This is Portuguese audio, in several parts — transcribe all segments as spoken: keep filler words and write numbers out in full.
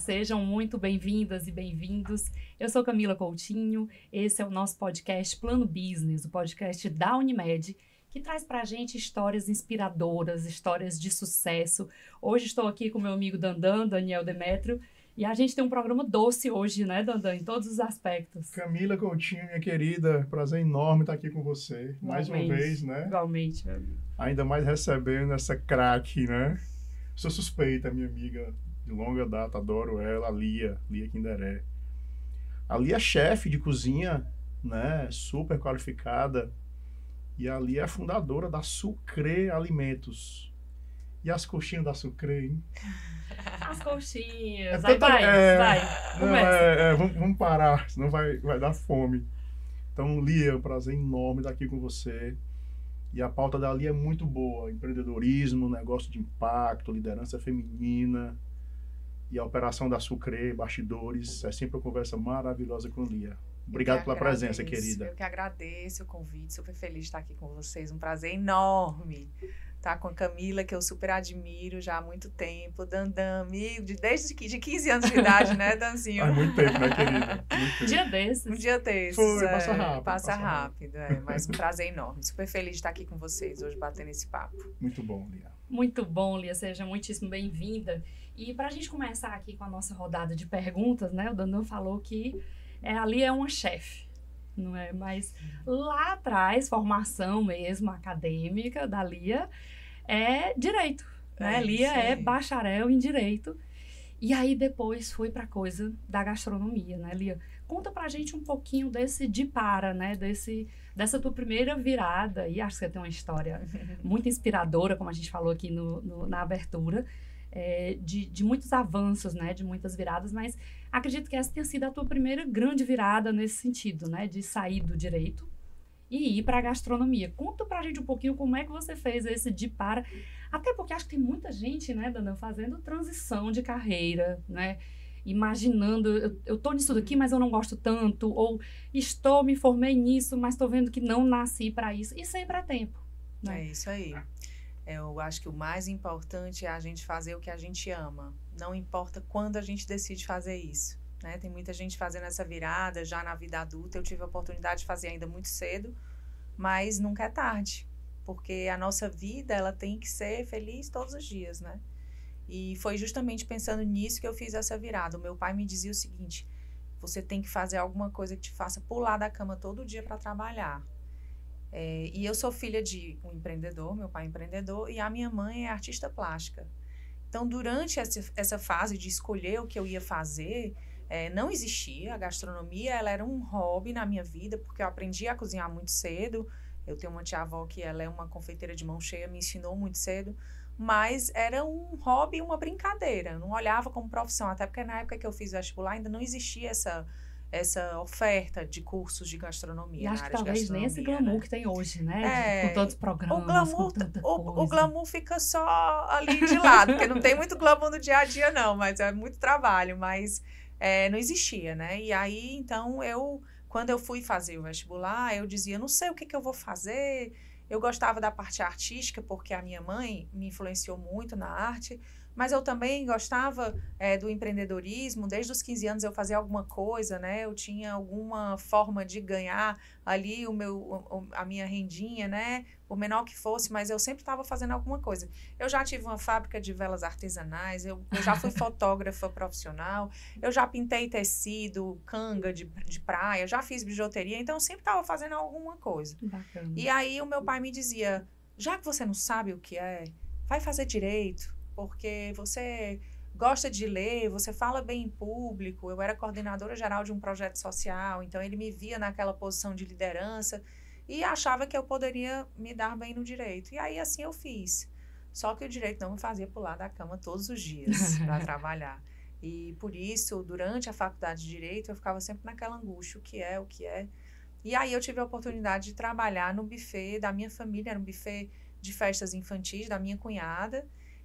sejam muito bem-vindas e bem-vindos. Eu sou Camila Coutinho, esse é o nosso podcast Plano Business, o podcast da Unimed, que traz pra gente histórias inspiradoras, histórias de sucesso. Hoje estou aqui com meu amigo Dandan, Daniel Demétrio, e a gente tem um programa doce hoje, né, Dandan, em todos os aspectos. Camila Coutinho, minha querida, prazer enorme estar aqui com você, Igualmente, mais uma vez, né? Igualmente, meu amigo. Ainda mais recebendo essa craque, né? Sou suspeita, minha amiga de longa data, adoro ela, a Lia, Lia Kinderé. A Lia é chefe de cozinha, né? Super qualificada. E a Lia é fundadora da Sucre Alimentos. E as coxinhas da Sucre, hein? As coxinhas, É vai, tanta- vai, é, vai, não, começa. é, é, vamos, vamos parar, senão vai, vai dar fome. Então, Lia, é um prazer enorme estar aqui com você. E a pauta da Lia é muito boa. Empreendedorismo, negócio de impacto, liderança feminina. E a operação da Sucre, bastidores. É sempre uma conversa maravilhosa com a Lia. Obrigado pela agradeço, presença, querida. Eu que agradeço o convite, super feliz de estar aqui com vocês, um prazer enorme estar com a Camila, que eu super admiro já há muito tempo, Dandan, amigo, de, desde que, de quinze anos de idade, né, Danzinho? Há muito tempo, né, querida? Muito tempo. Dia desses. Um dia desses. Foi, é, passa rápido, Passa passa rápido, é, mas um prazer enorme, super feliz de estar aqui com vocês hoje, batendo esse papo. Muito bom, Lia. Muito bom, Lia, seja muitíssimo bem-vinda. E para a gente começar aqui com a nossa rodada de perguntas, né, o Dandan falou que é, a Lia é uma chefe, não é? Mas lá atrás, formação mesmo acadêmica da Lia é direito, né? É, Lia isso é aí. bacharel em direito. E aí depois foi para coisa da gastronomia, né, Lia? Conta pra gente um pouquinho desse de para, né, desse dessa tua primeira virada. E acho que você tem uma história muito inspiradora, como a gente falou aqui no, no- na abertura, é, de, de muitos avanços, né, de muitas viradas, mas acredito que essa tenha sido a tua primeira grande virada nesse sentido, né, de sair do direito e ir para a gastronomia. Conta pra gente um pouquinho como é que você fez esse de para, até porque acho que tem muita gente, né, Dandan, fazendo transição de carreira, né, imaginando, eu, eu tô nisso daqui, mas eu não gosto tanto, ou estou, me formei nisso, mas estou vendo que não nasci para isso, e sempre é tempo, né? É isso aí. Eu acho que o mais importante é a gente fazer o que a gente ama. Não importa quando a gente decide fazer isso, né? Tem muita gente fazendo essa virada já na vida adulta. Eu tive a oportunidade de fazer ainda muito cedo, mas nunca é tarde, porque a nossa vida ela tem que ser feliz todos os dias, né? E foi justamente pensando nisso que eu fiz essa virada. O meu pai me dizia o seguinte: você tem que fazer alguma coisa que te faça pular da cama todo dia para trabalhar. É, e eu sou filha de um empreendedor, meu pai é empreendedor, e a minha mãe é artista plástica. Então, durante essa, essa fase de escolher o que eu ia fazer, é, não existia. A gastronomia, ela era um hobby na minha vida, porque eu aprendi a cozinhar muito cedo. Eu tenho uma tia-avó que ela é uma confeiteira de mão cheia, me ensinou muito cedo. Mas era um hobby, uma brincadeira. Eu não olhava como profissão, até porque na época que eu fiz vestibular ainda não existia essa... essa oferta de cursos de gastronomia. E na acho que área de talvez nem esse gastronomia, glamour né? que tem hoje, né? É, Com tantos O programas, glamour, com tanta o, coisa. o glamour fica só ali de lado, porque não tem muito glamour no dia a dia, não, mas é muito trabalho, mas é, não existia, né? E aí, então, eu, quando eu fui fazer o vestibular, eu dizia, não sei o que, que eu vou fazer. Eu gostava da parte artística, porque a minha mãe me influenciou muito na arte, mas eu também gostava é, do empreendedorismo. Desde os quinze anos eu fazia alguma coisa, né? Eu tinha alguma forma de ganhar ali o meu, o- a minha rendinha, né? Por menor que fosse, mas eu sempre estava fazendo alguma coisa. Eu já tive uma fábrica de velas artesanais, eu, eu já fui fotógrafa profissional, eu já pintei tecido, canga de, de praia, já fiz bijuteria, então eu sempre estava fazendo alguma coisa. Bacana. E aí o meu pai me dizia, já que você não sabe o que é, vai fazer direito, porque você gosta de ler, você fala bem em público. Eu era coordenadora geral de um projeto social, então ele me via naquela posição de liderança e achava que eu poderia me dar bem no direito. E aí assim eu fiz. Só que o direito não me fazia pular da cama todos os dias para trabalhar. E por isso, durante a faculdade de Direito, eu ficava sempre naquela angústia, o que é, o que é. E aí eu tive a oportunidade de trabalhar no buffet da minha família, era um buffet de festas infantis da minha cunhada,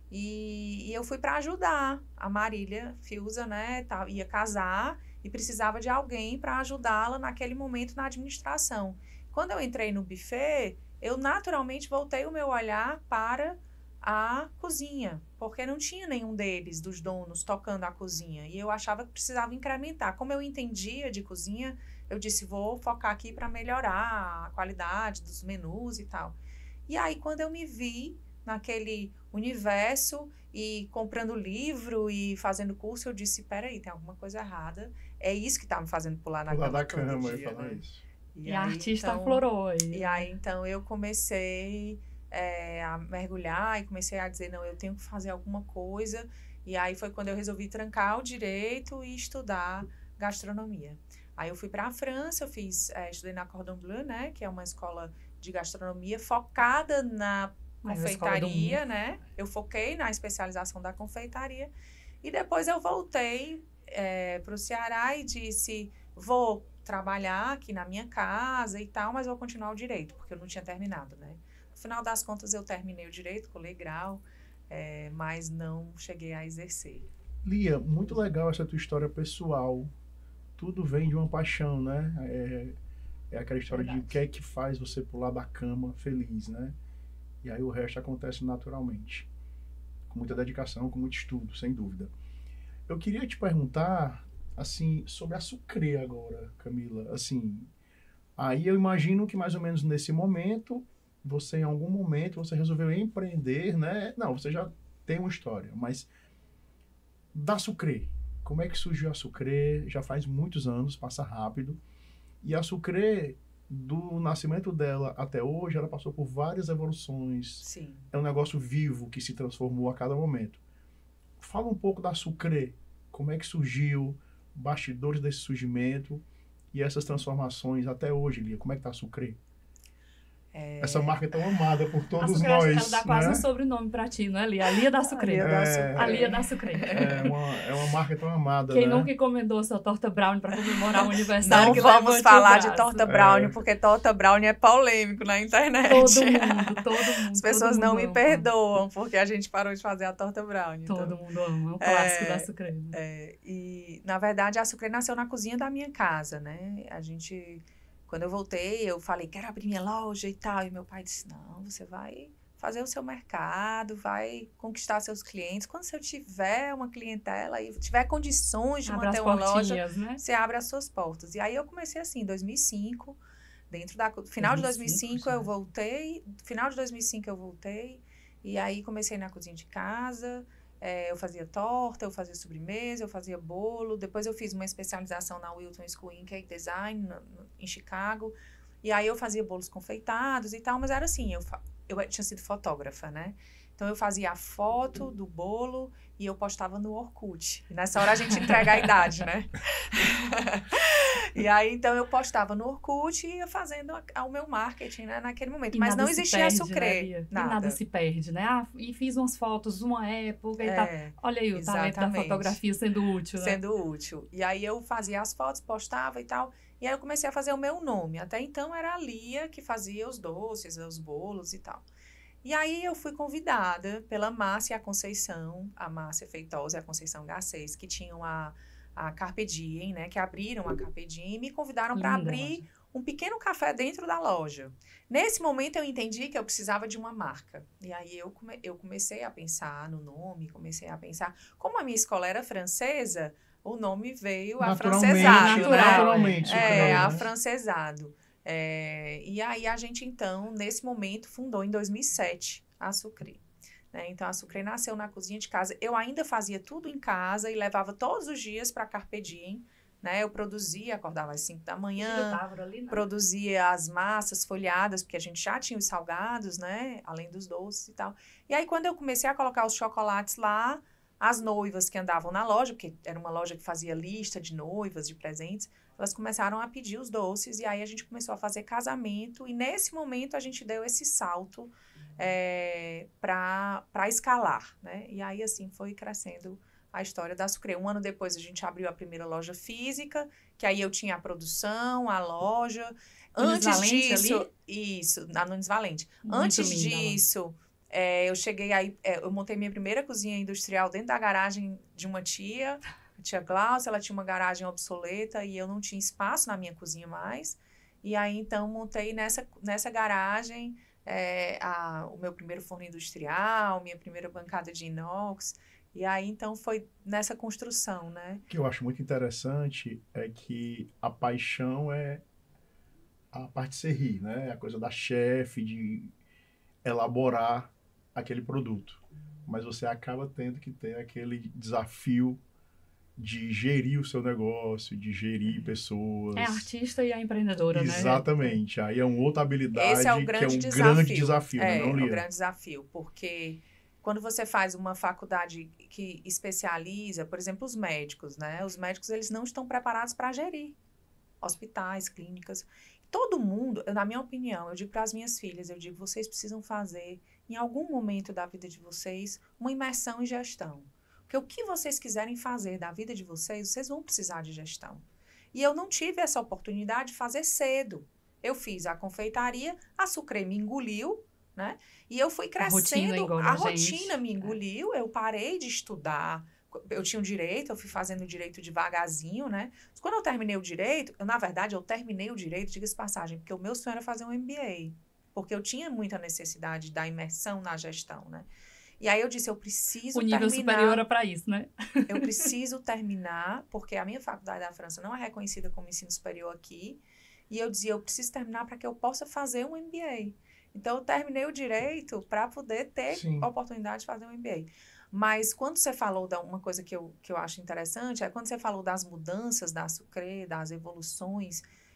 e, e eu fui para ajudar. A Marília Fiuza, né, tá, ia casar e precisava de alguém para ajudá-la naquele momento na administração. Quando eu entrei no buffet, eu naturalmente voltei o meu olhar para a cozinha, porque não tinha nenhum deles, dos donos, tocando a cozinha. E eu achava que precisava incrementar. Como eu entendia de cozinha, eu disse, vou focar aqui para melhorar a qualidade dos menus e tal. E aí, quando eu me vi naquele universo e comprando livro e fazendo curso, eu disse, peraí, tem alguma coisa errada. É isso que tá me fazendo pular na pular cama da todo cama dia, e falar né? isso. E, E a aí, artista então, aflorou aí. E aí, então, eu comecei é, a mergulhar e comecei a dizer, não, eu tenho que fazer alguma coisa. E aí foi quando eu resolvi trancar o direito e estudar gastronomia. Aí eu fui para a França, eu fiz, é, estudei na Cordon Bleu, né, que é uma escola de gastronomia focada na confeitaria, né? Eu foquei na especialização da confeitaria. E depois eu voltei é, para o Ceará e disse, vou trabalhar aqui na minha casa e tal, mas vou continuar o direito, porque eu não tinha terminado, né? No final das contas, eu terminei o direito, colei grau, é, mas não cheguei a exercer. Lia, muito legal essa tua história pessoal. Tudo vem de uma paixão, né? É, é aquela história Verdade. de o que é que faz você pular da cama feliz, né? E aí o resto acontece naturalmente. Com muita dedicação, com muito estudo, sem dúvida. Eu queria te perguntar, assim, sobre a Sucre agora, Camila. Assim, aí eu imagino que mais ou menos nesse momento, você em algum momento, você resolveu empreender, né? Não, você já tem uma história, mas da Sucre, como é que surgiu a Sucre? Já faz muitos anos, passa rápido. E a Sucre, do nascimento dela até hoje, ela passou por várias evoluções. Sim. É um negócio vivo que se transformou a cada momento. Fala um pouco da Sucre, como é que surgiu, bastidores desse surgimento e essas transformações até hoje, Lia. Como é que tá a Sucre? É... Essa marca é tão amada por todos Sucre, nós. Ela dá quase né? um sobrenome pra ti, não é, Lia? A Lia da Sucre. A Lia da Sucre. A Lia da Sucre. É uma, é uma marca tão amada, Quem né? nunca encomendou sua torta brownie para comemorar o aniversário? Não que vamos falar de braço. torta brownie, É. porque torta brownie é polêmico na internet. Todo mundo, todo mundo. As pessoas todo não mundo me ama. perdoam, porque a gente parou de fazer a torta brownie. Todo então. mundo ama, é um clássico É, da Sucre. Né? É, e, na verdade, a Sucre nasceu na cozinha da minha casa, né? A gente... Quando eu voltei, eu falei, quero abrir minha loja e tal. E meu pai disse, não, você vai fazer o seu mercado, vai conquistar seus clientes. Quando você tiver uma clientela e tiver condições de Abre manter as uma loja, né? você abre as suas portas. E aí eu comecei assim, em dois mil e cinco, dentro da... Final de dois mil e cinco eu voltei, final de dois mil e cinco eu voltei, e aí comecei na cozinha de casa. É, eu fazia torta, eu fazia sobremesa, eu fazia bolo. Depois eu fiz uma especialização na Wilton School in Cake Design, no, no, em Chicago. E aí eu fazia bolos confeitados e tal, mas era assim, eu, eu tinha sido fotógrafa, né? Então eu fazia a foto do bolo e eu postava no Orkut. E nessa hora a gente entrega a idade, né? E aí, então, eu postava no Orkut e ia fazendo a, a, o meu marketing, né, naquele momento. E Mas não existia perde, a Sucre, né, nada. E nada se perde, né? Ah, e fiz umas fotos uma época e É, tal. Olha aí o exatamente. talento da fotografia sendo útil, né? Sendo útil. E aí, eu fazia as fotos, postava e tal. E aí, eu comecei a fazer o meu nome. Até então, era a Lia que fazia os doces, os bolos e tal. E aí, eu fui convidada pela Márcia e a Conceição, a Márcia Feitosa e a Conceição Garcês, que tinham a... a Carpe Diem, né, que abriram a Carpe Diem e me convidaram para abrir loja. um pequeno café dentro da loja. Nesse momento eu entendi que eu precisava de uma marca. E aí eu, come, eu comecei a pensar no nome, comecei a pensar... Como a minha escola era francesa, o nome veio afrancesado, né? Naturalmente. É, né? afrancesado. É, e aí a gente, então, nesse momento, fundou em dois mil e sete a Sucre. Né? Então, a Sucre nasceu na cozinha de casa. Eu ainda fazia tudo em casa e levava todos os dias para Carpe Diem. Né? Eu produzia, acordava às cinco da manhã, ali, né? Produzia as massas folhadas, porque a gente já tinha os salgados, né? Além dos doces e tal. E aí, quando eu comecei a colocar os chocolates lá, as noivas que andavam na loja, porque era uma loja que fazia lista de noivas, de presentes, elas começaram a pedir os doces, e aí a gente começou a fazer casamento, e nesse momento a gente deu esse salto é, para escalar, né? E aí, assim, foi crescendo a história da Sucre. Um ano depois, a gente abriu a primeira loja física, que aí eu tinha a produção, a loja. No Antes disso... Ali? Isso, na Nunes Valente. Muito Antes linda, disso... É, eu cheguei aí, é, eu montei minha primeira cozinha industrial dentro da garagem de uma tia, a tia Glaucia. Ela tinha uma garagem obsoleta e eu não tinha espaço na minha cozinha mais. E aí, então, montei nessa, nessa garagem é, a, o meu primeiro forno industrial, minha primeira bancada de inox. E aí, então, foi nessa construção, né? O que eu acho muito interessante é que a paixão é a patisserie, né? A coisa da chefe, de elaborar aquele produto. Mas você acaba tendo que ter aquele desafio de gerir o seu negócio, de gerir pessoas. É a artista e a empreendedora, Exatamente. né? Exatamente. Aí é uma outra habilidade Esse é o que é grande um desafio. grande desafio, é, né? Não, É Lia? o grande desafio, porque quando você faz uma faculdade que especializa, por exemplo, os médicos, né? Os médicos, eles não estão preparados para gerir hospitais, clínicas. Todo mundo, na minha opinião, eu digo para as minhas filhas, eu digo, vocês precisam fazer, em algum momento da vida de vocês, uma imersão em gestão. Porque o que vocês quiserem fazer da vida de vocês, vocês vão precisar de gestão. E eu não tive essa oportunidade de fazer cedo. Eu fiz a confeitaria, a Sucre me engoliu, né? E eu fui crescendo, a rotina, engole a a rotina gente. me engoliu, eu parei de estudar. Eu tinha o direito, eu fui fazendo o direito devagarzinho, né? Mas quando eu terminei o direito, eu, na verdade, eu terminei o direito, diga-se passagem, porque o meu sonho era fazer um M B A. Porque eu tinha muita necessidade da imersão na gestão, né? E aí eu disse, eu preciso terminar... O nível superior é para isso, né? Eu preciso terminar, porque a minha faculdade da França não é reconhecida como ensino superior aqui. E eu dizia, eu preciso terminar para que eu possa fazer um M B A. Então, eu terminei o direito para poder ter Sim. a oportunidade de fazer um M B A. Mas quando você falou da uma coisa que eu, que eu acho interessante, é quando você falou das mudanças da Sucre, das evoluções,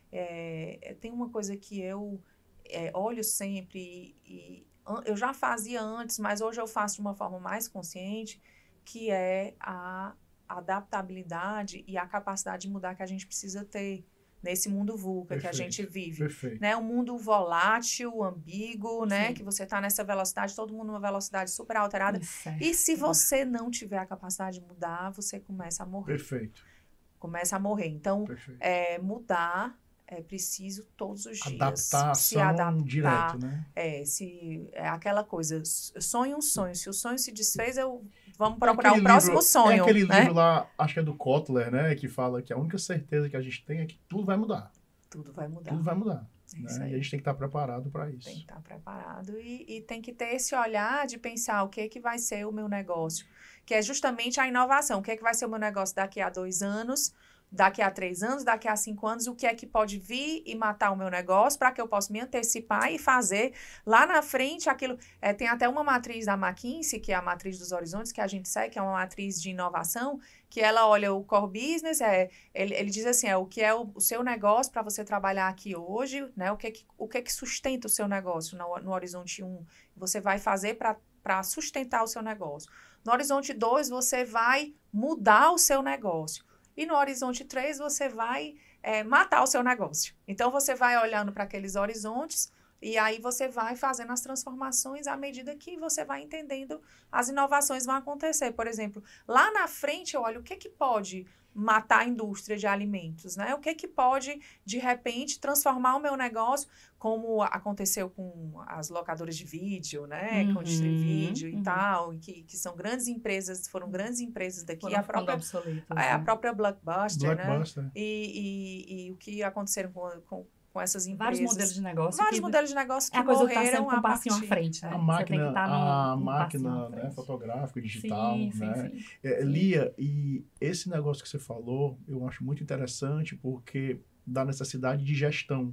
é, tem uma coisa que eu é, olho sempre, e, e eu já fazia antes, mas hoje eu faço de uma forma mais consciente, que é a adaptabilidade e a capacidade de mudar que a gente precisa ter nesse mundo VUCA Perfeito. Que a gente vive. Perfeito. Né? Um mundo volátil, ambíguo, né? Sim. Que você está nessa velocidade, todo mundo numa velocidade super alterada. Certo. E se você não tiver a capacidade de mudar, você começa a morrer. Perfeito. Começa a morrer. Então, Perfeito. é, mudar é preciso todos os dias. Adaptar se adaptar. Direto, né? É, se, é aquela coisa, sonho um sonho. Se o sonho se desfez, eu... Vamos É procurar o próximo livro, sonho. É aquele né? livro lá, acho que é do Kotler, né? Que fala que a única certeza que a gente tem é que tudo vai mudar. Tudo vai mudar. Tudo vai mudar. É né? isso aí. E a gente tem que estar preparado para isso. Tem que estar preparado e, e tem que ter esse olhar de pensar o que é que vai ser o meu negócio. Que é justamente a inovação. O que é que vai ser o meu negócio daqui a dois anos, daqui a três anos, daqui a cinco anos, o que é que pode vir e matar o meu negócio para que eu possa me antecipar e fazer lá na frente aquilo. É, tem até uma matriz da McKinsey, que é a matriz dos horizontes, que a gente segue, que é uma matriz de inovação, que ela olha o core business, é, ele, ele diz assim, é o que é o, o seu negócio para você trabalhar aqui hoje, né? O que é que, o que, é que sustenta o seu negócio no, no horizonte um, você vai fazer para sustentar o seu negócio. No horizonte dois, você vai mudar o seu negócio. E no horizonte três, você vai é, matar o seu negócio. Então, você vai olhando para aqueles horizontes e aí você vai fazendo as transformações à medida que você vai entendendo as inovações vão acontecer. Por exemplo, lá na frente eu olho o que, que pode matar a indústria de alimentos, né? O que, que pode, de repente, transformar o meu negócio, como aconteceu com as locadoras de vídeo, né? Uhum, com o Distrivídeo uhum. e tal, que, que são grandes empresas, foram grandes empresas daqui. Foram a própria, obsoletas, é, a né? própria Blockbuster, Blockbuster. né? E, e, e o que aconteceram com, com, com essas empresas. Vários modelos de negócio. Vários que modelos de negócio que é a coisa morreram que tá sempre com a um passinho partir... à frente, né? A Você tem máquina, que estar a num, máquina num né, fotográfica, digital, sim, sim, né? sim. É, Sim. Lia, e esse negócio que você falou, eu acho muito interessante porque da necessidade de gestão.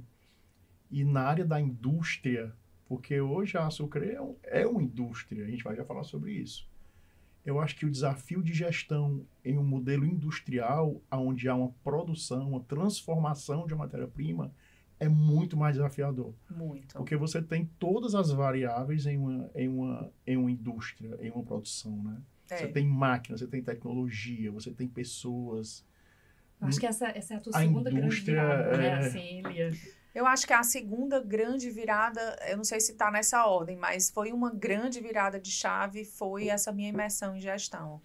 E na área da indústria, porque hoje a Sucre é, um, é uma indústria, a gente vai já falar sobre isso. Eu acho que o desafio de gestão em um modelo industrial, onde há uma produção, uma transformação de matéria-prima, é muito mais desafiador. Muito. Porque você tem todas as variáveis em uma, em uma, em uma indústria, em uma produção, né? É. Você tem máquina, você tem tecnologia, você tem pessoas. Eu acho que essa, essa é a tua A segunda grande indústria virada, né? é- Assim, Lia. Eu acho que a segunda grande virada, eu não sei se está nessa ordem, mas foi uma grande virada de chave, foi essa minha imersão em gestão.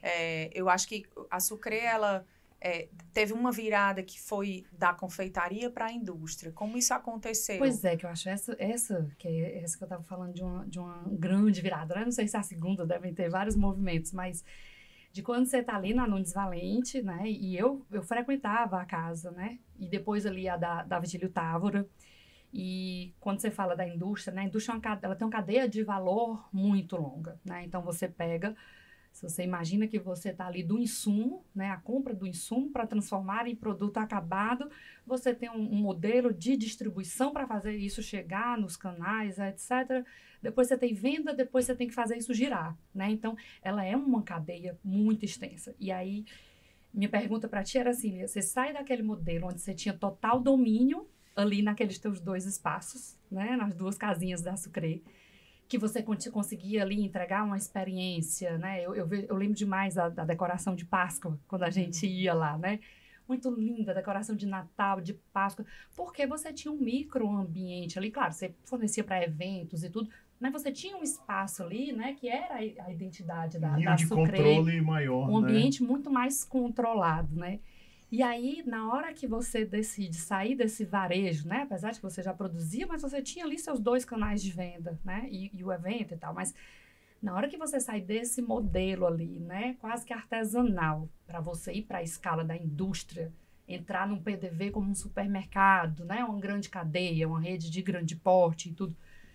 É, eu acho que a Sucre, ela é, teve uma virada que foi da confeitaria para a indústria. Como isso aconteceu? Pois é, que eu acho essa, essa que é essa que eu estava falando de uma, de uma grande virada. Né? Não sei se a segunda devem ter vários movimentos, mas de quando você tá ali na Nunes Valente, né? E eu, eu frequentava a casa, né? E depois ali a da, da Vigílio Távora. E quando você fala da indústria, né, a indústria é uma cade- ela tem uma cadeia de valor muito longa, né? Então você pega, se você imagina que você está ali do insumo, né, a compra do insumo para transformar em produto acabado, você tem um, um modelo de distribuição para fazer isso chegar nos canais, etcétera. Depois você tem venda, depois você tem que fazer isso girar, né? Então ela é uma cadeia muito extensa. E aí minha pergunta para ti era assim, Lia, você sai daquele modelo onde você tinha total domínio ali naqueles teus dois espaços, né, nas duas casinhas da Sucre, que você conseguia ali entregar uma experiência, né? Eu, eu, eu lembro demais da, da decoração de Páscoa, quando a gente ia lá, né? Muito linda, decoração de Natal, de Páscoa, porque você tinha um microambiente ali, claro, você fornecia para eventos e tudo, mas você tinha um espaço ali, né, que era a, a identidade da, Nível da de Sucre, controle maior, um né? ambiente muito mais controlado, né? E aí, na hora que você decide sair desse varejo, né? Apesar de que você já produzia, mas você tinha ali seus dois canais de venda, né? E, e o evento e tal. Mas na hora que você sai desse modelo ali, né? Quase que artesanal, para você ir para a escala da indústria, entrar num P D V como um supermercado, né? Uma grande cadeia, uma rede de grande porte e tudo.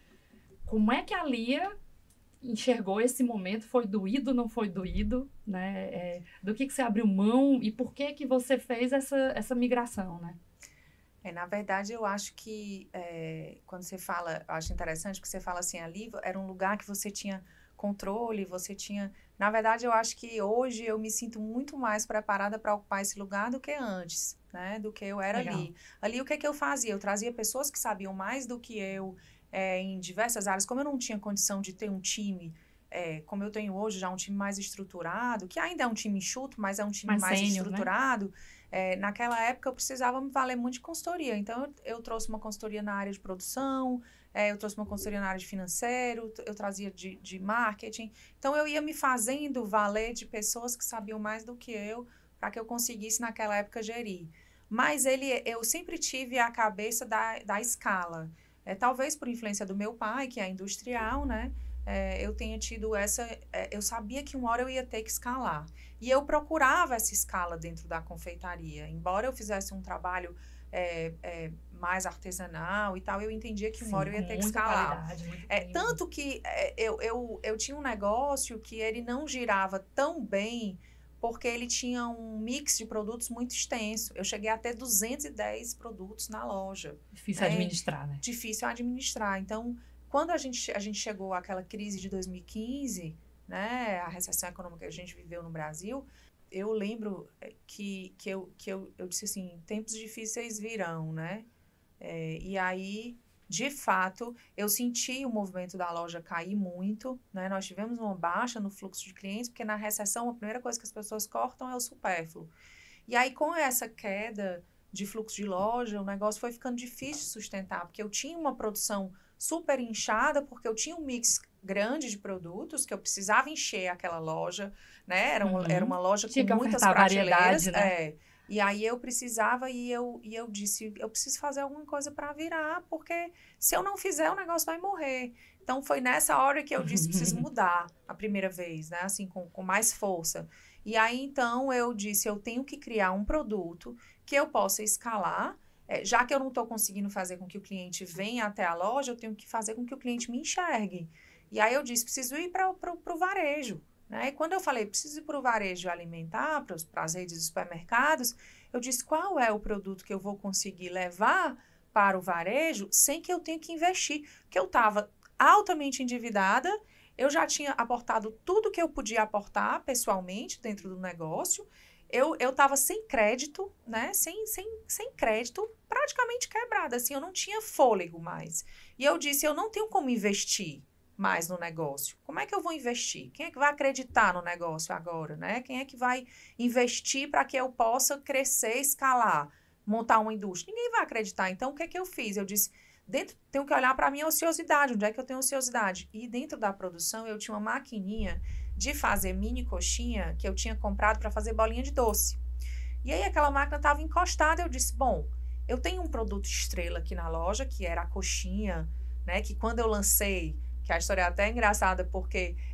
Como é que a Lia enxergou esse momento? Foi doído, não foi doído, né? É, do que, que você abriu mão e por que que você fez essa, essa migração, né? É, na verdade, eu acho que é, quando você fala, eu acho interessante que você fala assim, ali era um lugar que você tinha controle, você tinha... Na verdade, eu acho que hoje eu me sinto muito mais preparada para ocupar esse lugar do que antes, né? Do que eu era Legal. ali. Ali, o que que eu fazia? Eu trazia pessoas que sabiam mais do que eu, é, em diversas áreas. Como eu não tinha condição de ter um time, é, como eu tenho hoje, já um time mais estruturado, que ainda é um time enxuto, mas é um time Mais mais sênior, estruturado, né? É, naquela época eu precisava me valer muito de consultoria. Então, eu, eu trouxe uma consultoria na área de produção, é, eu trouxe uma consultoria na área de financeiro, eu trazia de, de marketing. Então, eu ia me fazendo valer de pessoas que sabiam mais do que eu, para que eu conseguisse, naquela época, gerir. Mas ele, eu sempre tive a cabeça da, da escala. É, talvez por influência do meu pai, que é industrial, né? É, eu tenha tido essa... É, eu sabia que uma hora eu ia ter que escalar. E eu procurava essa escala dentro da confeitaria. Embora eu fizesse um trabalho é, é, mais artesanal e tal, eu entendia que uma Sim, hora eu ia ter que escalar. É, tanto que é, eu, eu, eu tinha um negócio que ele não girava tão bem porque ele tinha um mix de produtos muito extenso. Eu cheguei a ter duzentos e dez produtos na loja. Difícil é, administrar, né? Difícil administrar. Então, quando a gente, a gente chegou àquela crise de dois mil e quinze, né, a recessão econômica que a gente viveu no Brasil, eu lembro que, que, eu, que eu, eu disse assim, tempos difíceis virão, né? É, e aí, de fato, eu senti o movimento da loja cair muito, né? Nós tivemos uma baixa no fluxo de clientes, porque na recessão a primeira coisa que as pessoas cortam é o supérfluo. E aí, com essa queda de fluxo de loja, o negócio foi ficando difícil de sustentar, porque eu tinha uma produção super inchada, porque eu tinha um mix grande de produtos, que eu precisava encher aquela loja, né? Era, um, uhum. era uma loja tinha com muitas prateleiras. Né? É, e aí eu precisava e eu, e eu disse, eu preciso fazer alguma coisa para virar, porque se eu não fizer, o negócio vai morrer. Então, foi nessa hora que eu disse, preciso mudar a primeira vez, né? Assim, com, com mais força. E aí, então, eu disse, eu tenho que criar um produto que eu possa escalar. É, já que eu não estou conseguindo fazer com que o cliente venha até a loja, eu tenho que fazer com que o cliente me enxergue. E aí eu disse, preciso ir para o varejo. Né? E quando eu falei, preciso ir para o varejo alimentar, para as redes de supermercados, eu disse, qual é o produto que eu vou conseguir levar para o varejo sem que eu tenha que investir? Porque eu estava altamente endividada, eu já tinha aportado tudo que eu podia aportar pessoalmente dentro do negócio, eu eu estava sem crédito, né? Sem, sem, sem crédito, praticamente quebrada, assim, eu não tinha fôlego mais. E eu disse, eu não tenho como investir mais no negócio. Como é que eu vou investir? Quem é que vai acreditar no negócio agora, né? Quem é que vai investir para que eu possa crescer, escalar, montar uma indústria? Ninguém vai acreditar. Então, o que é que eu fiz? Eu disse, dentro, tenho que olhar para a minha ociosidade. Onde é que eu tenho ociosidade? E dentro da produção, eu tinha uma maquininha de fazer mini coxinha que eu tinha comprado para fazer bolinha de doce. E aí, aquela máquina estava encostada. Eu disse, bom, eu tenho um produto estrela aqui na loja, que era a coxinha, né? Que quando eu lancei, que a história é até engraçada, porque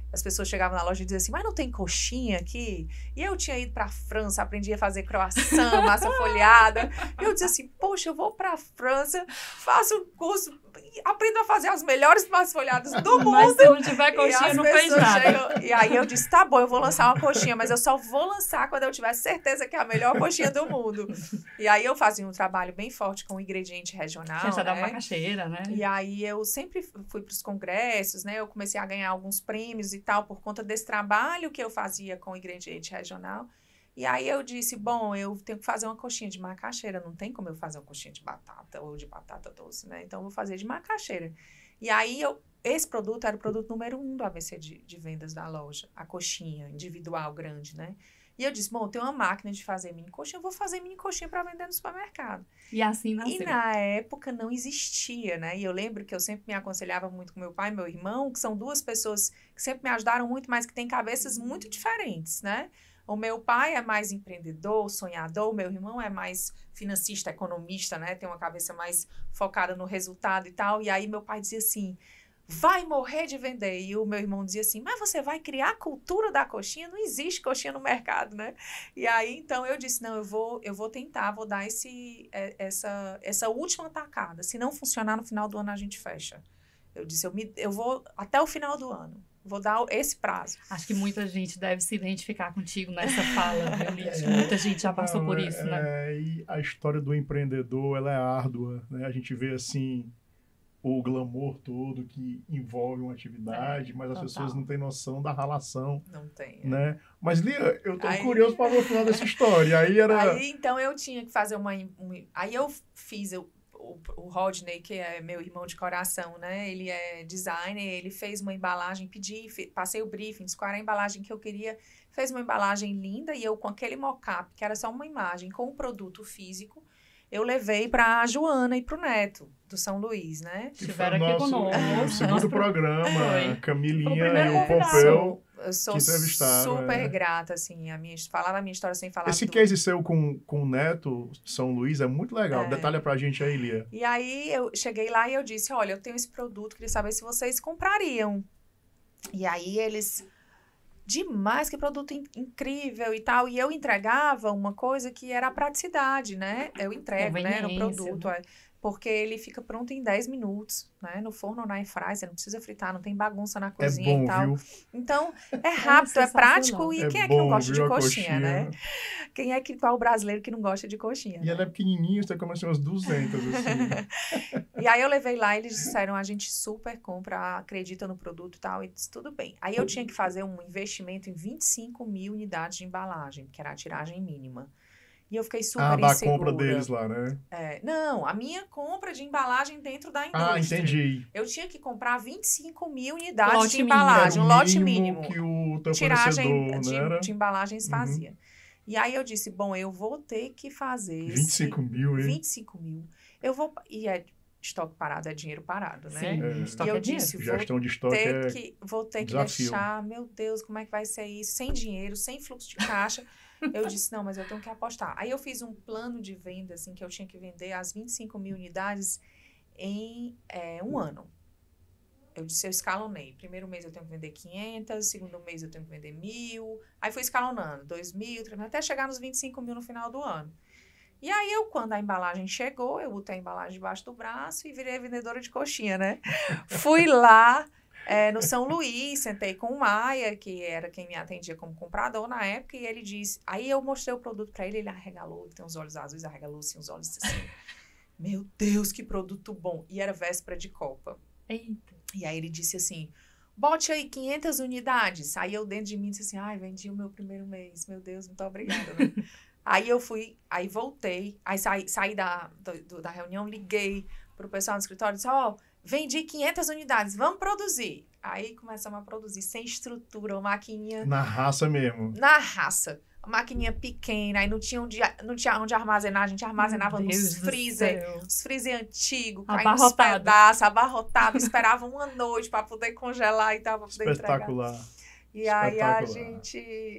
as pessoas chegavam na loja e diziam assim, mas não tem coxinha aqui? E eu tinha ido para a França, aprendi a fazer croissant, massa folhada. E eu dizia assim, poxa, eu vou para a França, faço um curso, aprendo a fazer as melhores massas folhadas do mundo. Mas se não tiver coxinha, não fez nada. Chegam, e aí eu disse, tá bom, eu vou lançar uma coxinha, mas eu só vou lançar quando eu tiver certeza que é a melhor coxinha do mundo. E aí eu fazia um trabalho bem forte com o ingrediente regional, Ciência né? da macaxeira, né? E aí eu sempre fui para os congressos, né? Eu comecei a ganhar alguns prêmios e tal por conta desse trabalho que eu fazia com o ingrediente regional. E aí eu disse, bom, eu tenho que fazer uma coxinha de macaxeira, não tem como eu fazer uma coxinha de batata ou de batata doce, né? Então eu vou fazer de macaxeira. E aí eu, esse produto era o produto número um do A B C de, de vendas da loja, a coxinha individual grande, né? E eu disse, bom, tem uma máquina de fazer mini coxinha, eu vou fazer mini coxinha para vender no supermercado. E assim nasceu. E na época não existia, né? E eu lembro que eu sempre me aconselhava muito com meu pai e meu irmão, que são duas pessoas que sempre me ajudaram muito, mas que têm cabeças muito diferentes, né? O meu pai é mais empreendedor, sonhador, o meu irmão é mais financista, economista, né? Tem uma cabeça mais focada no resultado e tal. E aí meu pai dizia assim, vai morrer de vender. E o meu irmão dizia assim, mas você vai criar a cultura da coxinha? Não existe coxinha no mercado, né? E aí, então, eu disse, não, eu vou, eu vou tentar, vou dar esse, essa, essa última tacada. Se não funcionar, no final do ano a gente fecha. Eu disse, eu, me, eu vou até o final do ano. Vou dar esse prazo. Acho que muita gente deve se identificar contigo nessa fala, viu, Lia? Acho que muita gente já passou Não, por isso, é, né? É, e a história do empreendedor, ela é árdua, né? A gente vê, assim, o glamour todo que envolve uma atividade, é, mas as total. pessoas não têm noção da relação. Não tem. É. Né? Mas, Lia, eu tô aí, curioso para ver o final dessa história. Aí, era... aí, então, eu tinha que fazer uma... Um, aí eu fiz... Eu, O, o Rodney, que é meu irmão de coração, né? Ele é designer, ele fez uma embalagem, pedi, passei o briefing, disse qual era a embalagem que eu queria, fez uma embalagem linda e eu com aquele mock-up, que era só uma imagem com o produto físico, eu levei para a Joana e para o Neto, do São Luís, né? Estiveram aqui conosco. O segundo nosso programa, foi. a Camilinha Foi o e o Pompeu. Eu sou que super é. grata, assim, a minha, falar da minha história sem falar Esse do... case seu com, com o Neto, São Luís, é muito legal. É. Detalha pra gente aí, Lia. E aí, eu cheguei lá e eu disse, olha, eu tenho esse produto, queria saber se vocês comprariam. E aí, eles... Demais, que produto in- incrível e tal. E eu entregava uma coisa que era a praticidade, né? Eu entrego, né, no produto. Né? É, porque ele fica pronto em dez minutos, né? No forno ou na airfryer, você não precisa fritar, não tem bagunça na cozinha é bom, e tal. Viu? Então, é rápido, é, é prático. E é quem é bom, que não gosta viu, de coxinha, coxinha, né? Quem é que, qual o brasileiro que não gosta de coxinha? E né? ela é pequenininha, você come assim umas duzentas, assim. E aí eu levei lá, eles disseram, a gente super compra, acredita no produto e tal, e disse, tudo bem. Aí eu tinha que fazer um investimento em vinte e cinco mil unidades de embalagem, que era a tiragem mínima. E eu fiquei super ah, da insegura. compra deles lá, né? É, não, a minha compra de embalagem dentro da indústria. Ah, entendi. Eu tinha que comprar vinte e cinco mil unidades Lote de embalagem, um lote mínimo. mínimo. Que o teu tiragem de, de, de embalagens Uhum. fazia. E aí eu disse, bom, eu vou ter que fazer vinte e cinco esse... mil, hein? vinte e cinco mil. Eu vou... E é estoque parado, é dinheiro parado, né? Sim, É. estoque E eu é dinheiro. disse, vou Gestão de estoque ter é... que, vou ter que desafio. deixar, meu Deus, como é que vai ser isso? Sem dinheiro, sem fluxo de caixa. Eu disse, não, mas eu tenho que apostar. Aí eu fiz um plano de venda, assim, que eu tinha que vender as vinte e cinco mil unidades em é, um ano. Eu disse, eu escalonei. Primeiro mês eu tenho que vender quinhentas, segundo mês eu tenho que vender mil. Aí fui escalonando, dois mil, três mil, até chegar nos vinte e cinco mil no final do ano. E aí, eu, quando a embalagem chegou, eu botei a embalagem debaixo do braço e virei vendedora de coxinha, né? Fui lá é, no São Luís, sentei com o Maia, que era quem me atendia como comprador na época, e ele disse... Aí eu mostrei o produto para ele, ele arregalou, ele tem uns olhos azuis, arregalou assim, os olhos assim. Meu Deus, que produto bom! E era véspera de Copa. Eita. E aí ele disse assim... Bote aí quinhentas unidades. Aí eu dentro de mim disse assim, ai, vendi o meu primeiro mês. Meu Deus, muito obrigada, né? Aí eu fui, aí voltei, aí saí, saí da, do, da reunião, liguei pro pessoal do escritório e disse, ó, oh, vendi quinhentas unidades, vamos produzir. Aí começamos a produzir sem estrutura, uma maquininha... Na raça mesmo. Na raça. Uma maquininha pequena, aí não tinha onde, não tinha onde armazenar, a gente armazenava Meu nos Deus do freezer, céu. os freezer antigos, caindo nos Abarrotado. pedaços, abarrotava, esperava uma noite para poder congelar e tal, para poder entregar. Espetacular. E aí a Espetacular. gente...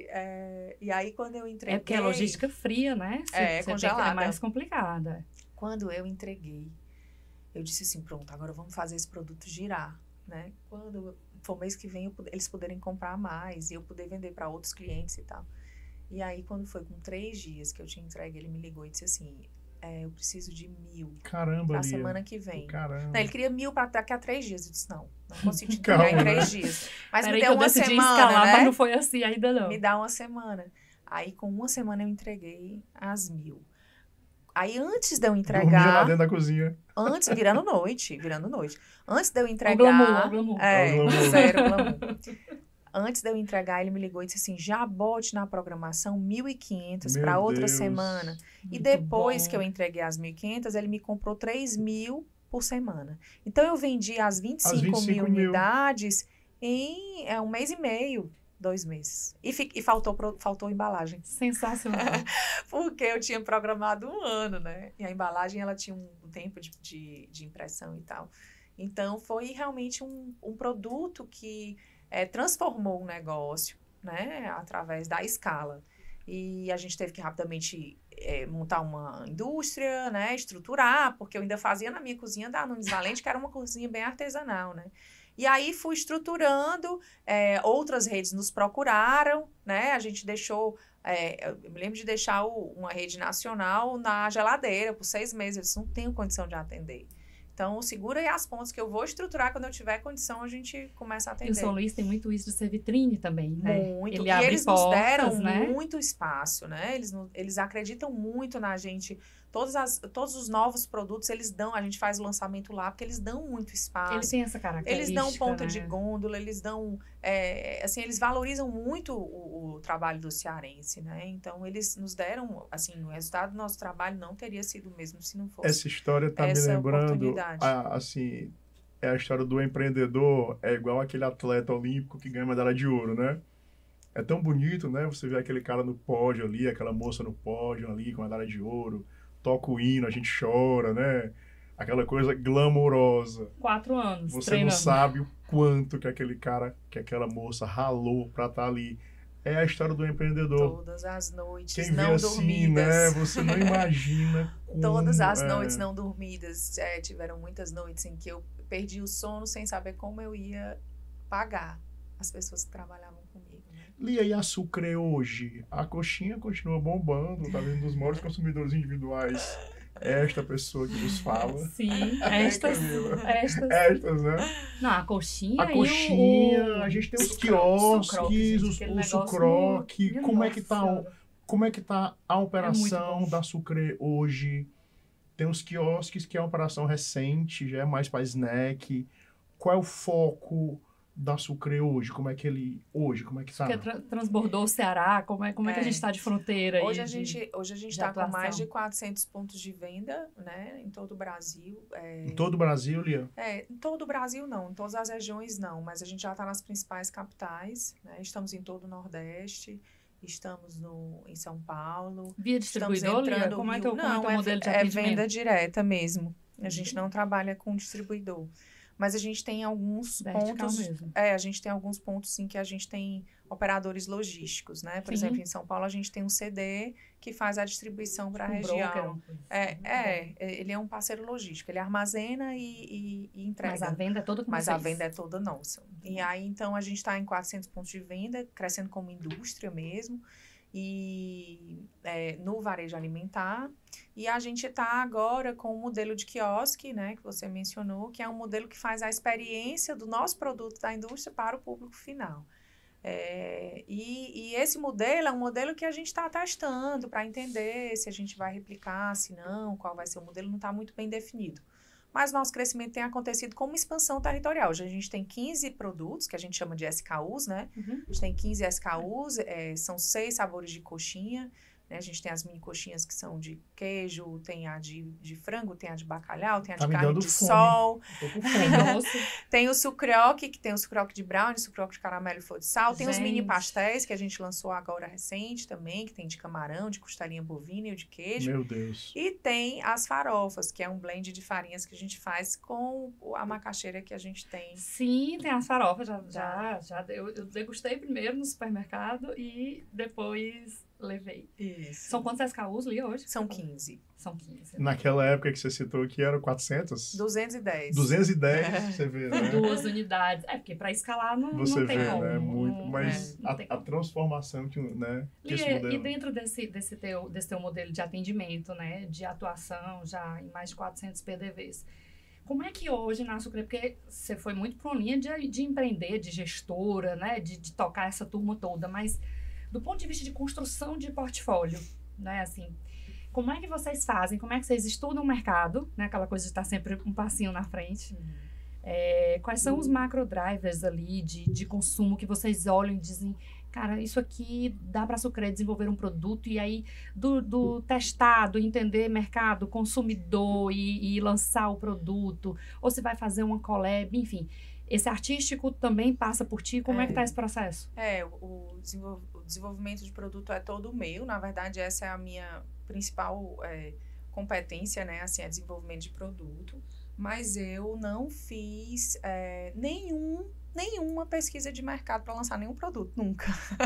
É, e aí quando eu entreguei... É porque é logística fria, né? Você, É, você tem congelada. que é mais complicada. Quando eu entreguei, eu disse assim, pronto, agora vamos fazer esse produto girar, né? Quando for mês que vem eu, eles poderem comprar mais e eu poder vender para outros clientes e tal. E aí, quando foi com três dias que eu tinha entregue, ele me ligou e disse assim, é, eu preciso de mil Caramba, pra Lia. semana que vem. Caramba. Não, ele queria mil para daqui a três dias. Eu disse, não, não consigo te entregar em três dias. Mas Peraí me deu que eu uma decidi semana, escalar, né? mas não foi assim ainda não. Me dá uma semana. Aí, com uma semana, eu entreguei as mil. Aí, antes de eu entregar... Dormia lá dentro da cozinha. Antes, virando noite, virando noite. Antes de eu O entregar... glamour, o glamour. É, O glamour. zero glamour. Antes de eu entregar, ele me ligou e disse assim, já bote na programação mil e quinhentos para Meu outra Deus. semana. Muito E depois bom. que eu entreguei as mil e quinhentas, ele me comprou três mil por semana. Então, eu vendi as vinte e As cinco, vinte e cinco mil mil. unidades em é, um mês e meio, dois meses. E, fi, e faltou, pro- faltou embalagem. Sensacional. Porque eu tinha programado um ano, né? E a embalagem, ela tinha um tempo de, de, de impressão e tal. Então, foi realmente um, um produto que é, transformou o negócio, né? Através da escala. E a gente teve que rapidamente é, montar uma indústria, né? Estruturar, porque eu ainda fazia na minha cozinha da Nunes Valente, que era uma cozinha bem artesanal, né? E aí fui estruturando, é, outras redes nos procuraram, né? A gente deixou, é, eu me lembro de deixar o- uma rede nacional na geladeira por seis meses. Eu disse, não tenho condição de atender. Então, segura aí as pontas que eu vou estruturar. Quando eu tiver condição, a gente começa a E o atender. São Luís tem muito isso de ser vitrine também, né? Muito. Ele e abre eles portas, nos deram né? muito espaço, né? Eles, no- eles acreditam muito na gente. Todas as, todos os novos produtos, eles dão, a gente faz o lançamento lá, porque eles dão muito espaço. Ele tem essa característica, Eles dão ponta né? de gôndola, eles dão, é, assim, eles valorizam muito o, o trabalho do cearense, né? Então, eles nos deram, assim, o resultado do nosso trabalho não teria sido o mesmo se não fosse. Essa história tá me essa lembrando, oportunidade. a- assim, é a história do empreendedor, é igual aquele atleta olímpico que ganha medalha de ouro, né? É tão bonito, né? Você vê aquele cara no pódio ali, aquela moça no pódio ali com medalha de ouro, toca o hino, a gente chora, né? Aquela coisa glamourosa. Quatro anos Você treinando. não sabe o quanto que aquele cara, que aquela moça ralou pra estar ali. É a história do empreendedor. Todas as noites Quem vê não assim, dormidas. né? Você não imagina como... Todas as é. noites não dormidas. É, tiveram muitas noites em que eu perdi o sono sem saber como eu ia pagar as pessoas que trabalhavam comigo, né? Lia, e a Sucre hoje? A coxinha continua bombando, tá vendo dos maiores consumidores individuais. Esta pessoa que nos fala. Sim, estas, Camila. estas. Estas, né? Não, a coxinha A e coxinha, o... a gente tem os sucroque, sucroque, quiosques, gente, os- aquele o negócio sucroque. no- Como é que tá o- Nossa. Como é que tá a operação bom. da Sucre hoje? Tem os quiosques, que é uma operação recente, já é mais para snack. Qual é o foco da Sucre hoje? Como é que ele... Hoje, como é que tá? Porque tra- transbordou o Ceará, como é, como é, que a É. gente está de fronteira aí? Hoje a de- gente hoje a gente de está com atuação. mais de quatrocentos pontos de venda, né, em todo o Brasil. É, Em todo o Brasil, Lia? é, em todo o Brasil não, em todas as regiões não, mas a gente já está nas principais capitais, né? Estamos em todo o Nordeste, estamos no, em São Paulo. Via Estamos distribuidor, Lia? entrando Como é Rio- teu, como é não, teu é, modelo de é atendimento? venda direta mesmo. A gente não trabalha com distribuidor. Mas a gente tem alguns Vertical pontos. mesmo. É, a gente tem alguns pontos em que a gente tem operadores logísticos, né? Por Sim. exemplo, em São Paulo a gente tem um C D que faz a distribuição para a Um região. broker, uma coisa É, assim. é, é, ele é um parceiro logístico, ele armazena e, e, e entrega. Mas a venda é toda com Mas a vocês. venda é toda nossa. E aí, então, a gente está em quatrocentos pontos de venda, crescendo como indústria mesmo, e é, no varejo alimentar. E a gente está agora com o modelo de quiosque, né, que você mencionou, que é um modelo que faz a experiência do nosso produto da indústria para o público final. É, e, e esse modelo é um modelo que a gente está testando para entender se a gente vai replicar, se não, qual vai ser o modelo, não está muito bem definido. Mas nosso crescimento tem acontecido com uma expansão territorial. Hoje a gente tem quinze produtos, que a gente chama de S K Us, né? Uhum. A gente tem quinze S K Us, é, são seis sabores de coxinha, né? A gente tem as mini coxinhas que são de queijo, tem a de, de frango, tem a de bacalhau, tem a Tá de me carne dando de fome. sol, Tô com Tem fome. doce. tem o sucroque, que tem o sucroque de brownie, sucroque de caramelo e flor de sal, tem os mini Gente. pastéis, que a gente lançou agora recente também, que tem de camarão, de costelinha bovina e o de queijo. Meu Deus. E tem as farofas, que é um blend de farinhas que a gente faz com o- a macaxeira que a gente tem. Sim, tem as farofas. Já, já, já eu, eu degustei primeiro no supermercado e depois levei. Isso. São quantos S K Us, Lia, hoje? São quinze. São quinze. Naquela época que você citou que eram quatrocentos? duzentos e dez. duzentos e dez, você vê, né? Duas unidades. É, porque para escalar não, Você não tem vê, como. né? Muito, Não- mas é, não a, tem a como. transformação que, né, que esse Lia, modelo... e dentro desse, desse, teu, desse teu modelo de atendimento, né, de atuação já em mais de quatrocentos P D Vs, como é que hoje na Sucre, porque você foi muito para uma linha de, de empreender, de gestora, né, de, de tocar essa turma toda, mas do ponto de vista de construção de portfólio, né, assim, como é que vocês fazem, como é que vocês estudam o mercado, né, aquela coisa de estar sempre um passinho na frente, Uhum. é, quais são os macro drivers ali de, de consumo que vocês olham e dizem, cara, isso aqui dá para a Sucre desenvolver um produto e aí do, do testado, entender mercado, consumidor e, e lançar o produto, ou se vai fazer uma collab, enfim. Esse artístico também passa por ti, como é, É. que tá esse processo? É, o, desenvol- o desenvolvimento de produto é todo meu. Na verdade, essa é a minha principal é, competência, né? Assim, é desenvolvimento de produto. Mas eu não fiz é, nenhum, nenhuma pesquisa de mercado para lançar nenhum produto, nunca.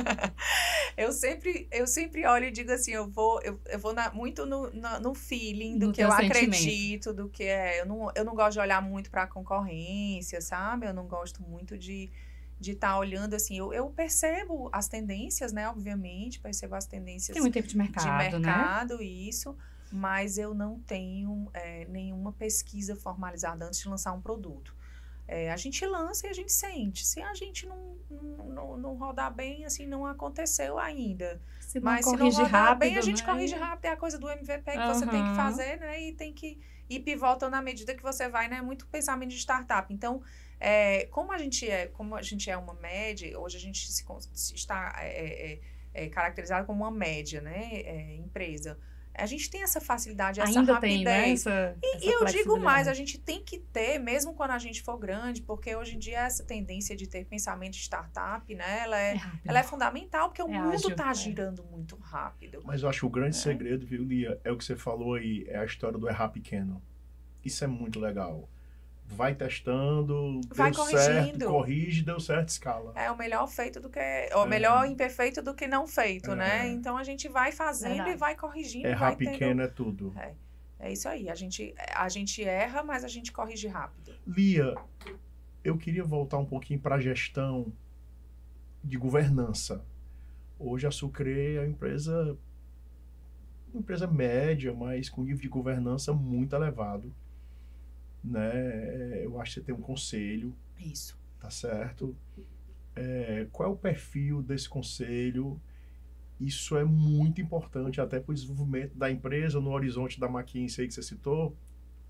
eu, sempre, eu sempre olho e digo assim, eu vou, eu, eu vou na, muito no, na- no feeling do No que eu teu sentimento. acredito, do que é. Eu não, eu não gosto de olhar muito para a concorrência, sabe? Eu não gosto muito de de estar olhando assim, eu, eu percebo as tendências, né, obviamente, percebo as tendências Tem muito tempo de mercado, de né? mercado, isso, mas eu não tenho é, nenhuma pesquisa formalizada antes de lançar um produto. É, a gente lança e a gente sente. Se a gente não, não, não, não rodar bem, assim, não aconteceu ainda. Se não Mas se não corrige rodar rápido, bem, a gente né? corrige rápido. É a coisa do M V P que você tem que Aham. fazer, né? E tem que ir pivotando na medida que você vai, né? Muito pensamento de startup. Então, é, como a gente é, como a gente é uma média, hoje a gente se, con- se está é, é, é, caracterizado como uma média, né? É, empresa. A gente tem essa facilidade, essa Ainda rapidez. tem, né? Essa, E, essa e eu digo mais, a flexibilidade. gente tem que ter, mesmo quando a gente for grande, porque hoje em dia essa tendência de ter pensamento de startup, né, ela É é, rápido. ela é fundamental, porque o É mundo ágil, está é. girando muito rápido. Mas eu acho que o grande É. segredo, viu, Lia, é o que você falou aí, é a história do errar pequeno. Isso é muito legal. Vai testando, Vai deu certo, corrigindo. corrige, deu certo, escala. É o melhor feito do que... O melhor imperfeito do que não feito, É. né? Então, a gente vai fazendo Verdade. e vai corrigindo, Errar vai tendo... pequeno é tudo. É, é isso aí. A gente, a gente erra, mas a gente corrige rápido. Lia, eu queria voltar um pouquinho para a gestão de governança. Hoje a Sucre é uma empresa, uma empresa média, mas com nível de governança muito elevado. Né? Eu acho que você tem um conselho, Isso. tá certo? É, qual é o perfil desse conselho? Isso é muito importante até para o desenvolvimento da empresa no horizonte da McKinsey aí que você citou.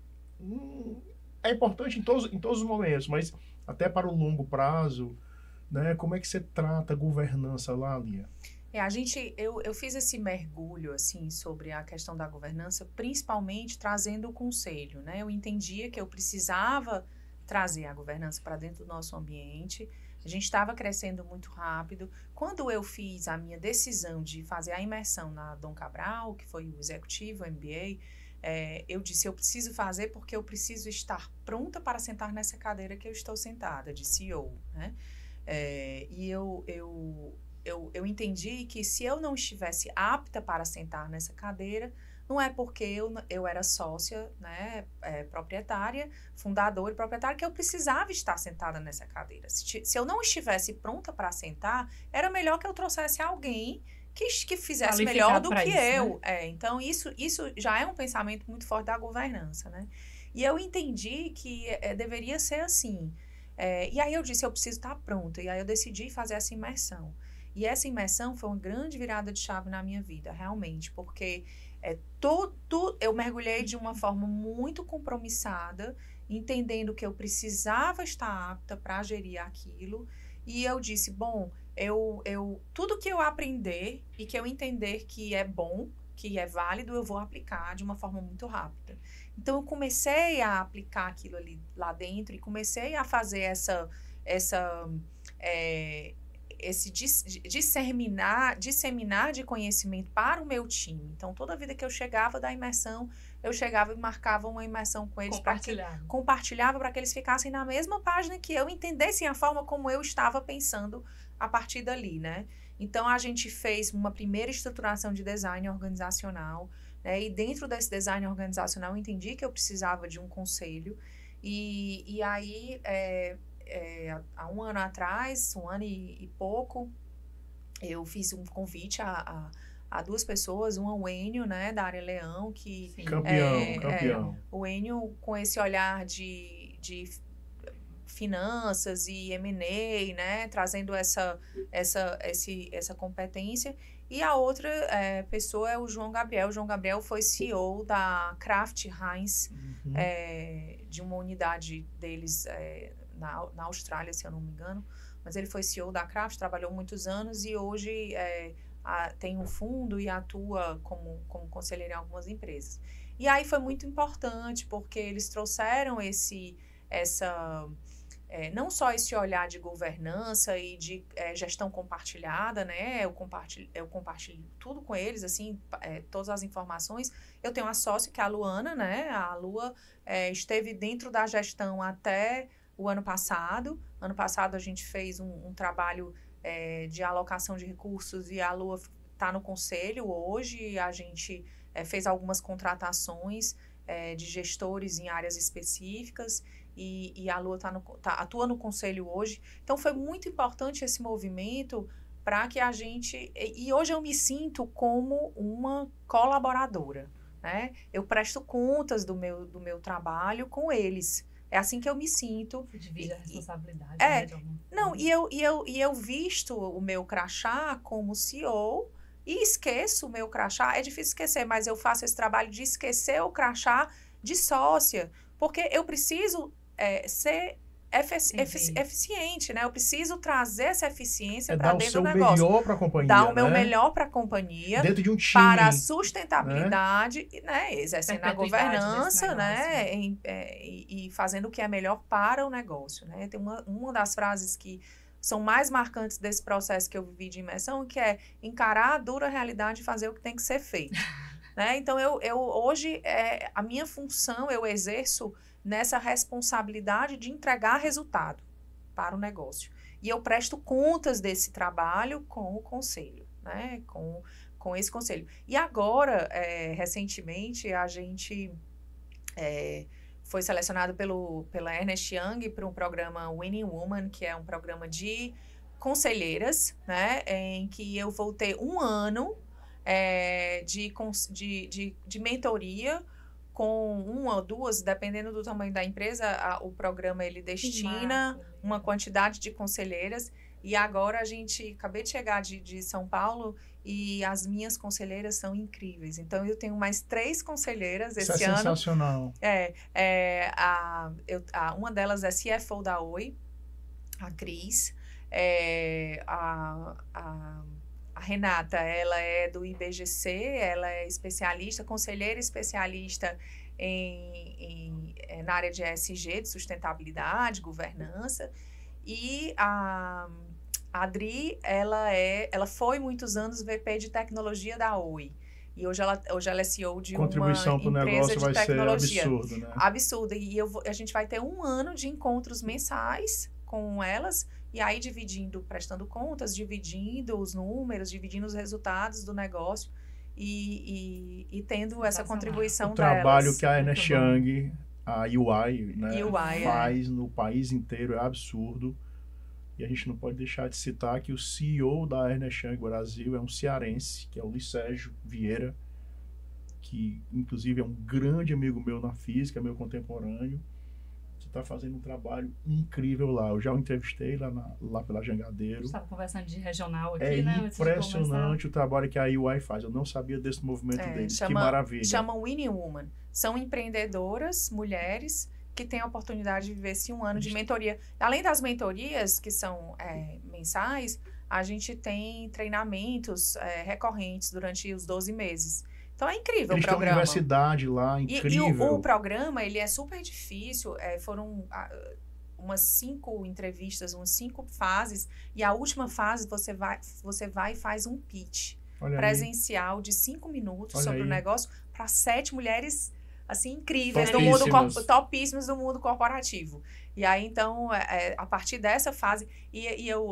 Hum, é importante em todos, em todos os momentos, mas até para o longo prazo, né? Como é que você trata a governança lá, Lia? É, a gente, eu, eu fiz esse mergulho, assim, sobre a questão da governança, principalmente trazendo o conselho, né? Eu entendia que eu precisava trazer a governança para dentro do nosso ambiente. A gente estava crescendo muito rápido. Quando eu fiz a minha decisão de fazer a imersão na Dom Cabral, que foi o executivo, o M B A, é, eu disse, eu preciso fazer porque eu preciso estar pronta para sentar nessa cadeira que eu estou sentada, de C E O, né? É, e eu... eu Eu, eu entendi que se eu não estivesse apta para sentar nessa cadeira, não é porque eu, eu era sócia, né, é, proprietária, fundadora e proprietária, que eu precisava estar sentada nessa cadeira. Se, se eu não estivesse pronta para sentar, era melhor que eu trouxesse alguém que, que fizesse melhor do pra que isso, eu. né? É, então, isso, isso já é um pensamento muito forte da governança, né? E eu entendi que é, deveria ser assim. É, e aí eu disse, eu preciso estar pronta. E aí eu decidi fazer essa imersão. E essa imersão foi uma grande virada de chave na minha vida, realmente, porque é, tudo, eu mergulhei de uma forma muito compromissada, entendendo que eu precisava estar apta para gerir aquilo. E eu disse, bom, eu, eu, tudo que eu aprender e que eu entender que é bom, que é válido, eu vou aplicar de uma forma muito rápida. Então, eu comecei a aplicar aquilo ali lá dentro e comecei a fazer essa... essa é, esse disseminar, disseminar de conhecimento para o meu time. Então, toda vida que eu chegava da imersão, eu chegava e marcava uma imersão com eles, para que, compartilhava para que eles ficassem na mesma página, que eu entendessem a forma como eu estava pensando a partir dali, né? Então, a gente fez uma primeira estruturação de design organizacional, né? E dentro desse design organizacional, eu entendi que eu precisava de um conselho. E, e aí, é, é, há um ano atrás, um ano e, e pouco, eu fiz um convite a, a, a duas pessoas, uma o Enio, né, da área Leão, que... Sim. Campeão, é, campeão. É, o Enio com esse olhar de, de finanças e M and A, né, trazendo essa, essa, esse, essa competência. E a outra é, pessoa é o João Gabriel. O João Gabriel foi C E O da Kraft Heinz, Uhum. é, de uma unidade deles é, na, na Austrália, se eu não me engano. Mas ele foi C E O da Kraft, trabalhou muitos anos e hoje é, a, tem um fundo e atua como, como conselheiro em algumas empresas. E aí foi muito importante, porque eles trouxeram esse, essa... É, não só esse olhar de governança e de é, gestão compartilhada, né? Eu compartilho, eu compartilho tudo com eles, assim, é, todas as informações. Eu tenho uma sócia, que é a Luana, né? A Lua é, esteve dentro da gestão até o ano passado. Ano passado a gente fez um, um trabalho é, de alocação de recursos e a Lua está no conselho hoje. A gente é, fez algumas contratações é, de gestores em áreas específicas. E, e a Lua tá no, tá, atua no conselho hoje. Então, foi muito importante esse movimento para que a gente... E, e hoje eu me sinto como uma colaboradora, né? Eu presto contas do meu, do meu trabalho com eles. É assim que eu me sinto. Você divide a responsabilidade, é, né, de alguma não, forma. e eu, e, eu, e eu visto o meu crachá como C E O e esqueço o meu crachá. É difícil esquecer, mas eu faço esse trabalho de esquecer o crachá de sócia, porque eu preciso... É, ser efici efici eficiente, né? Eu preciso trazer essa eficiência é para dentro do negócio. Dar o seu melhor para a companhia, Dar o meu né? melhor para a companhia. Dentro de um time. Para a sustentabilidade, né? né? Exercendo a governança, né? Em, é, e, e fazendo o que é melhor para o negócio, né? Tem uma, uma das frases que são mais marcantes desse processo que eu vivi de imersão, que é encarar a dura realidade e fazer o que tem que ser feito. Né? Então, eu, eu hoje, é, a minha função, eu exerço nessa responsabilidade de entregar resultado para o negócio. E eu presto contas desse trabalho com o conselho, né? Com, com esse conselho. E agora, é, recentemente, a gente é, foi selecionado pelo, pela Ernst Young para um programa Winning Woman, que é um programa de conselheiras, né? Em que eu vou ter um ano é, de, de, de, de mentoria com uma ou duas, dependendo do tamanho da empresa, a, o programa ele destina massa, uma quantidade de conselheiras. E agora a gente, acabei de chegar de, de São Paulo e as minhas conselheiras são incríveis. Então, eu tenho mais três conselheiras esse Isso é ano. Sensacional. É, é a, eu, a, uma delas é C F O da Oi, a Cris. É, a... a A Renata, ela é do I B G C, ela é especialista, conselheira especialista em, em, na área de E S G, de sustentabilidade, governança. E a, a Adri, ela, é, ela foi muitos anos V P de tecnologia da Oi. E hoje ela, hoje ela é C E O de Contribuição uma pro empresa negócio de vai tecnologia. Ser absurdo, né? Absurdo. E eu, a gente vai ter um ano de encontros mensais com elas, e aí dividindo, prestando contas, dividindo os números, dividindo os resultados do negócio e, e, e tendo essa contribuição delas. O trabalho delas. Que a Ernst Young, a U I, né, U I faz é. no país inteiro é absurdo. E a gente não pode deixar de citar que o C E O da Ernst Young Brasil é um cearense, que é o Luiz Sérgio Vieira, que inclusive é um grande amigo meu na física, meu contemporâneo, que está fazendo um trabalho incrível lá. Eu já o entrevistei lá, na, lá pela Jangadeiro. Estava conversando de regional aqui, é né? É impressionante o trabalho que a U I faz. Eu não sabia desse movimento é, deles. Chama, que maravilha. Chamam Winning Woman. São empreendedoras, mulheres, que têm a oportunidade de viver esse um ano de mentoria. Além das mentorias, que são é, mensais, a gente tem treinamentos é, recorrentes durante os doze meses. Então, é incrível Eles o programa. Tem uma universidade lá, incrível. E, e o, o programa, ele é super difícil. É, foram a, umas cinco entrevistas, umas cinco fases. E a última fase, você vai, você vai e faz um pitch Olha presencial aí. De cinco minutos Olha sobre aí. O negócio para sete mulheres, assim, incríveis. Do mundo, topíssimas do mundo corporativo. E aí, então, é, a partir dessa fase... E, e eu...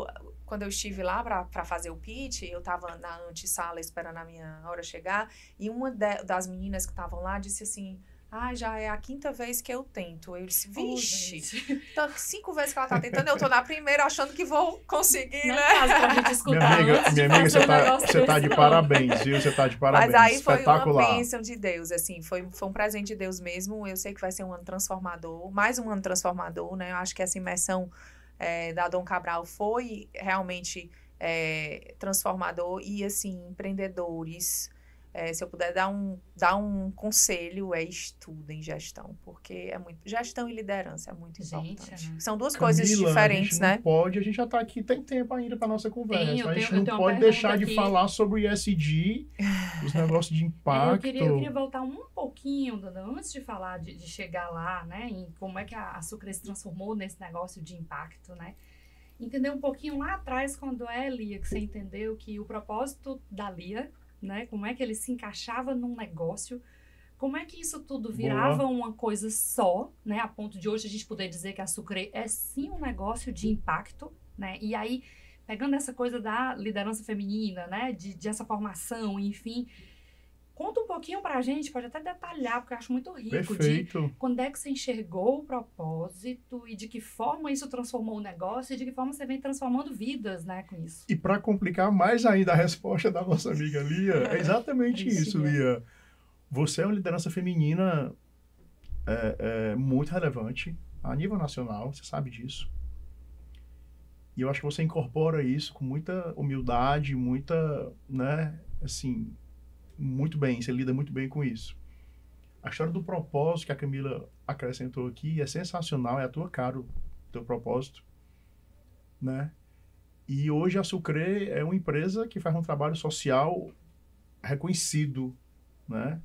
quando eu estive lá para fazer o pitch, eu estava na antessala esperando a minha hora chegar, e uma de, das meninas que estavam lá disse assim, ah, já é a quinta vez que eu tento. Eu disse, vixe, oh, então, cinco vezes que ela tá tentando, eu tô na primeira achando que vou conseguir, não né? É pra gente escutar minha amiga, minha amiga você, tá, você tá de parabéns, viu? Você tá de parabéns. Mas aí foi espetacular. Uma bênção de Deus, assim, foi, foi um presente de Deus mesmo. Eu sei que vai ser um ano transformador, mais um ano transformador, né? Eu acho que essa imersão é, da Dom Cabral foi realmente é, transformador e, assim, empreendedores... É, se eu puder dar um, dar um conselho, é estudem gestão, porque é muito, gestão e liderança é muito gente, importante. É. São duas Camila, coisas diferentes, a gente né? Não pode, a gente já está aqui, tem tempo ainda para nossa conversa. Tem, eu a gente tenho, não eu pode deixar de aqui. falar sobre o I S D, os negócios de impacto. Eu queria, eu queria voltar um pouquinho, Duda, antes de falar, de, de chegar lá, né, em como é que a, a Sucre se transformou nesse negócio de impacto, né? Entender um pouquinho lá atrás, quando é, Lia, que você entendeu que o propósito da Lia, né? Como é que ele se encaixava num negócio, como é que isso tudo virava Boa. Uma coisa só, né? A ponto de hoje a gente poder dizer que a Sucre é sim um negócio de impacto, né? E aí, pegando essa coisa da liderança feminina, né? De, de essa formação, enfim... Conta um pouquinho pra gente, pode até detalhar, porque eu acho muito rico. Perfeito. De quando é que você enxergou o propósito e de que forma isso transformou o negócio e de que forma você vem transformando vidas, né, com isso. E para complicar mais ainda a resposta da nossa amiga Lia, é exatamente isso, Lia. Você é uma liderança feminina é, é, muito relevante a nível nacional, você sabe disso. E eu acho que você incorpora isso com muita humildade, muita, né, assim... muito bem, você lida muito bem com isso. A história do propósito que a Camila acrescentou aqui é sensacional, é a tua cara, o teu propósito, né? E hoje a Sucre é uma empresa que faz um trabalho social reconhecido, né?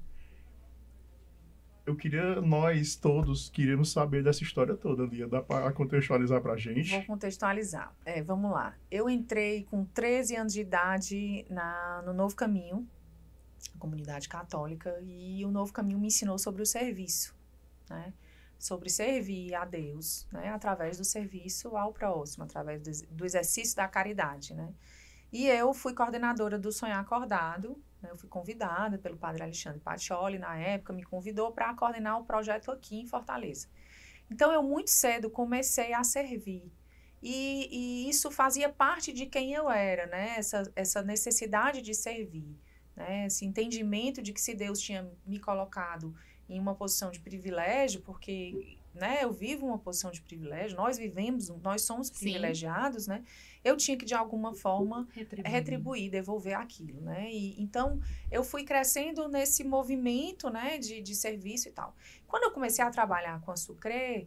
Eu queria, nós todos queríamos saber dessa história toda, Lia. Dá para contextualizar pra gente? Vou contextualizar. É, vamos lá. Eu entrei com treze anos de idade na, no Novo Caminho, comunidade católica, e o Novo Caminho me ensinou sobre o serviço, né? Sobre servir a Deus, né? Através do serviço ao próximo, através do, do exercício da caridade, né? E eu fui coordenadora do Sonhar Acordado, né? Eu fui convidada pelo padre Alexandre Pacioli, na época, me convidou para coordenar o projeto aqui em Fortaleza. Então, eu muito cedo comecei a servir. E, e isso fazia parte de quem eu era, né? Essa, essa necessidade de servir. Né, esse entendimento de que se Deus tinha me colocado em uma posição de privilégio, porque, né, eu vivo uma posição de privilégio, nós vivemos, nós somos privilegiados, né, eu tinha que de alguma forma retribuir, retribuir devolver aquilo, né, e então eu fui crescendo nesse movimento, né, de, de serviço e tal. Quando eu comecei a trabalhar com a Sucre,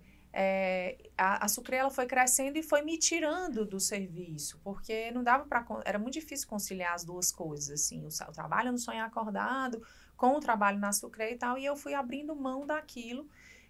É, a, a Sucre ela foi crescendo e foi me tirando do serviço, porque não dava para, era muito difícil conciliar as duas coisas, assim, o, o trabalho no Sonhar Acordado com o trabalho na Sucre e tal, e eu fui abrindo mão daquilo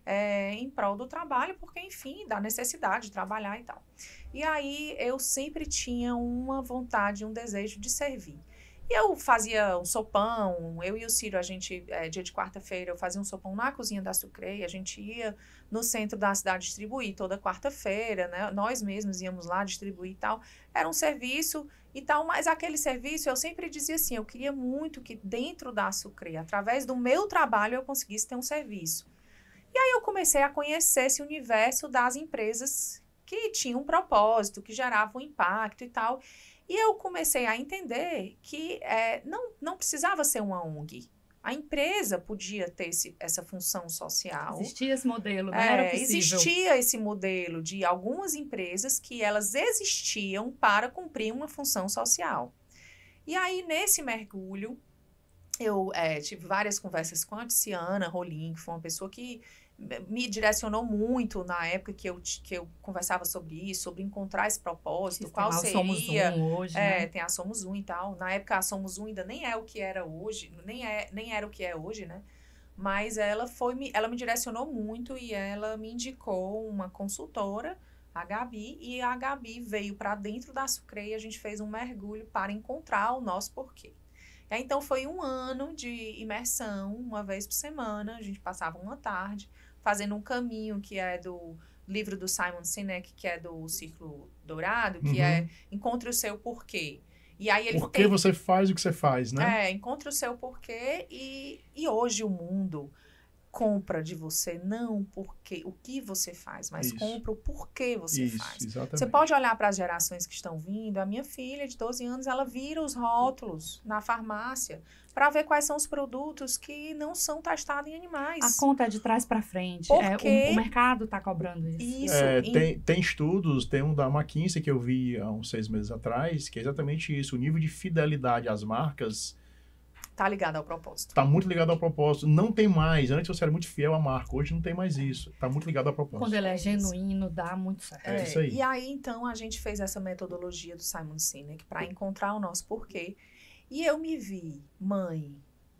é, em prol do trabalho, porque, enfim, da necessidade de trabalhar e tal. E aí eu sempre tinha uma vontade, um desejo de servir. E eu fazia um sopão, eu e o Ciro, a gente, é, dia de quarta-feira, eu fazia um sopão na cozinha da Sucre, a gente ia no centro da cidade distribuir toda quarta-feira, né? Nós mesmos íamos lá distribuir e tal. Era um serviço e tal, mas aquele serviço, eu sempre dizia assim, eu queria muito que dentro da Sucre, através do meu trabalho, eu conseguisse ter um serviço. E aí eu comecei a conhecer esse universo das empresas que tinham um propósito, que geravam impacto e tal. E eu comecei a entender que é, não, não precisava ser uma O N G. A empresa podia ter esse, essa função social. Existia esse modelo, não é, era possível. Existia esse modelo de algumas empresas que elas existiam para cumprir uma função social. E aí, nesse mergulho, eu é, tive várias conversas com a Tiziana Rolim, que foi uma pessoa que me direcionou muito na época que eu, que eu conversava sobre isso, sobre encontrar esse propósito, qual seria... Somos Um hoje, é, né? Tem a Somos Um e tal. Na época, a Somos Um ainda nem é o que era hoje, nem, é, nem era o que é hoje, né? Mas ela, foi, ela me direcionou muito e ela me indicou uma consultora, a Gabi, e a Gabi veio para dentro da Sucre e a gente fez um mergulho para encontrar o nosso porquê. Então, foi um ano de imersão, uma vez por semana, a gente passava uma tarde fazendo um caminho que é do, livro do Simon Sinek, que é do Círculo Dourado, que Uhum. é Encontre o Seu Porquê. E aí ele Por que tem... você faz o que você faz, né? É, encontre o seu porquê e, e hoje o mundo compra de você não porque o que você faz, mas Isso. compra o porquê você Isso, faz. exatamente. Você pode olhar para as gerações que estão vindo. A minha filha de doze anos, ela vira os rótulos na farmácia para ver quais são os produtos que não são testados em animais. A conta é de trás para frente. Por É, quê? o, o mercado está cobrando isso. Isso. É, e- tem, tem estudos, tem um da McKinsey que eu vi há uns seis meses atrás, que é exatamente isso. O nível de fidelidade às marcas Tá ligado ao propósito. está muito ligado ao propósito. Não tem mais. Antes você era muito fiel à marca, hoje não tem mais isso. Está muito ligado ao propósito. Quando ele é É isso. genuíno, dá muito certo. É isso aí. E aí, então, a gente fez essa metodologia do Simon Sinek para encontrar o nosso porquê. E eu me vi, mãe,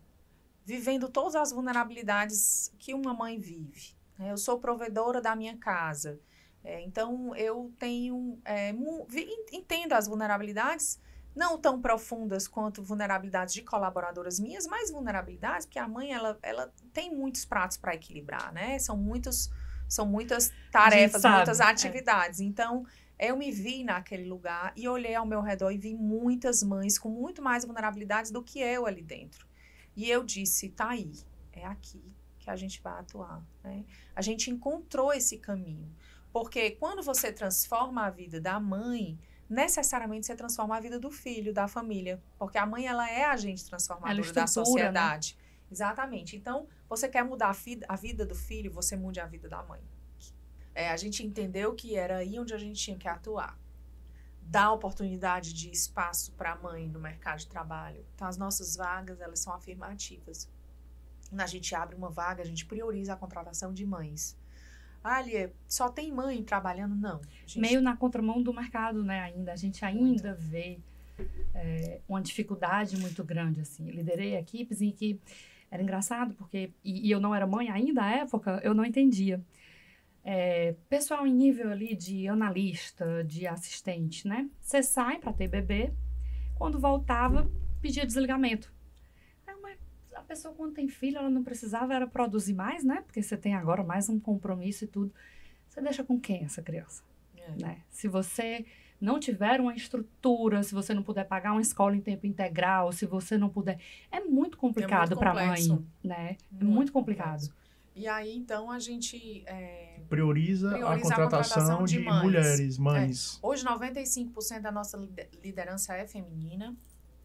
vivendo todas as vulnerabilidades que uma mãe vive. né? Eu sou provedora da minha casa. É, então, eu tenho... é, mu- vi- entendo as vulnerabilidades, não tão profundas quanto vulnerabilidades de colaboradoras minhas, mas vulnerabilidades, porque a mãe, ela, ela tem muitos pratos para equilibrar, né? São muitos... São muitas tarefas, sabe, muitas é. atividades. Então, eu me vi naquele lugar e olhei ao meu redor e vi muitas mães com muito mais vulnerabilidades do que eu ali dentro. E eu disse, tá aí, é aqui que a gente vai atuar. Né? A gente encontrou esse caminho. Porque quando você transforma a vida da mãe, necessariamente você transforma a vida do filho, da família. Porque a mãe, ela é a agente transformadora Ela da estrutura, sociedade. Exatamente. Então, você quer mudar a, fi- a vida do filho, você mude a vida da mãe. É, a gente entendeu que era aí onde a gente tinha que atuar. Dar oportunidade de espaço para a mãe no mercado de trabalho. Então, as nossas vagas, elas são afirmativas. Quando a gente abre uma vaga, a gente prioriza a contratação de mães. Ah, Lia, só tem mãe trabalhando? Não. A gente Meio na contramão do mercado, né, ainda. A gente ainda Muito. vê é, uma dificuldade muito grande, assim. Liderei equipes em que era engraçado, porque... E, e eu não era mãe ainda, à época, eu não entendia. É, pessoal em nível ali de analista, de assistente, né? Você sai para ter bebê, quando voltava, pedia desligamento. Aí, mas a pessoa, quando tem filho, ela não precisava era produzir mais, né? Porque você tem agora mais um compromisso e tudo. Você deixa com quem essa criança? É. Né? Se você não tiver uma estrutura, se você não puder pagar uma escola em tempo integral, se você não puder... É muito complicado para a mãe, complexo. né? É muito complicado. complexo. E aí, então, a gente... é, Prioriza, Prioriza a a contratação, contratação de de, mães. mulheres, mães. Hoje, noventa e cinco por cento da nossa lide- liderança é feminina.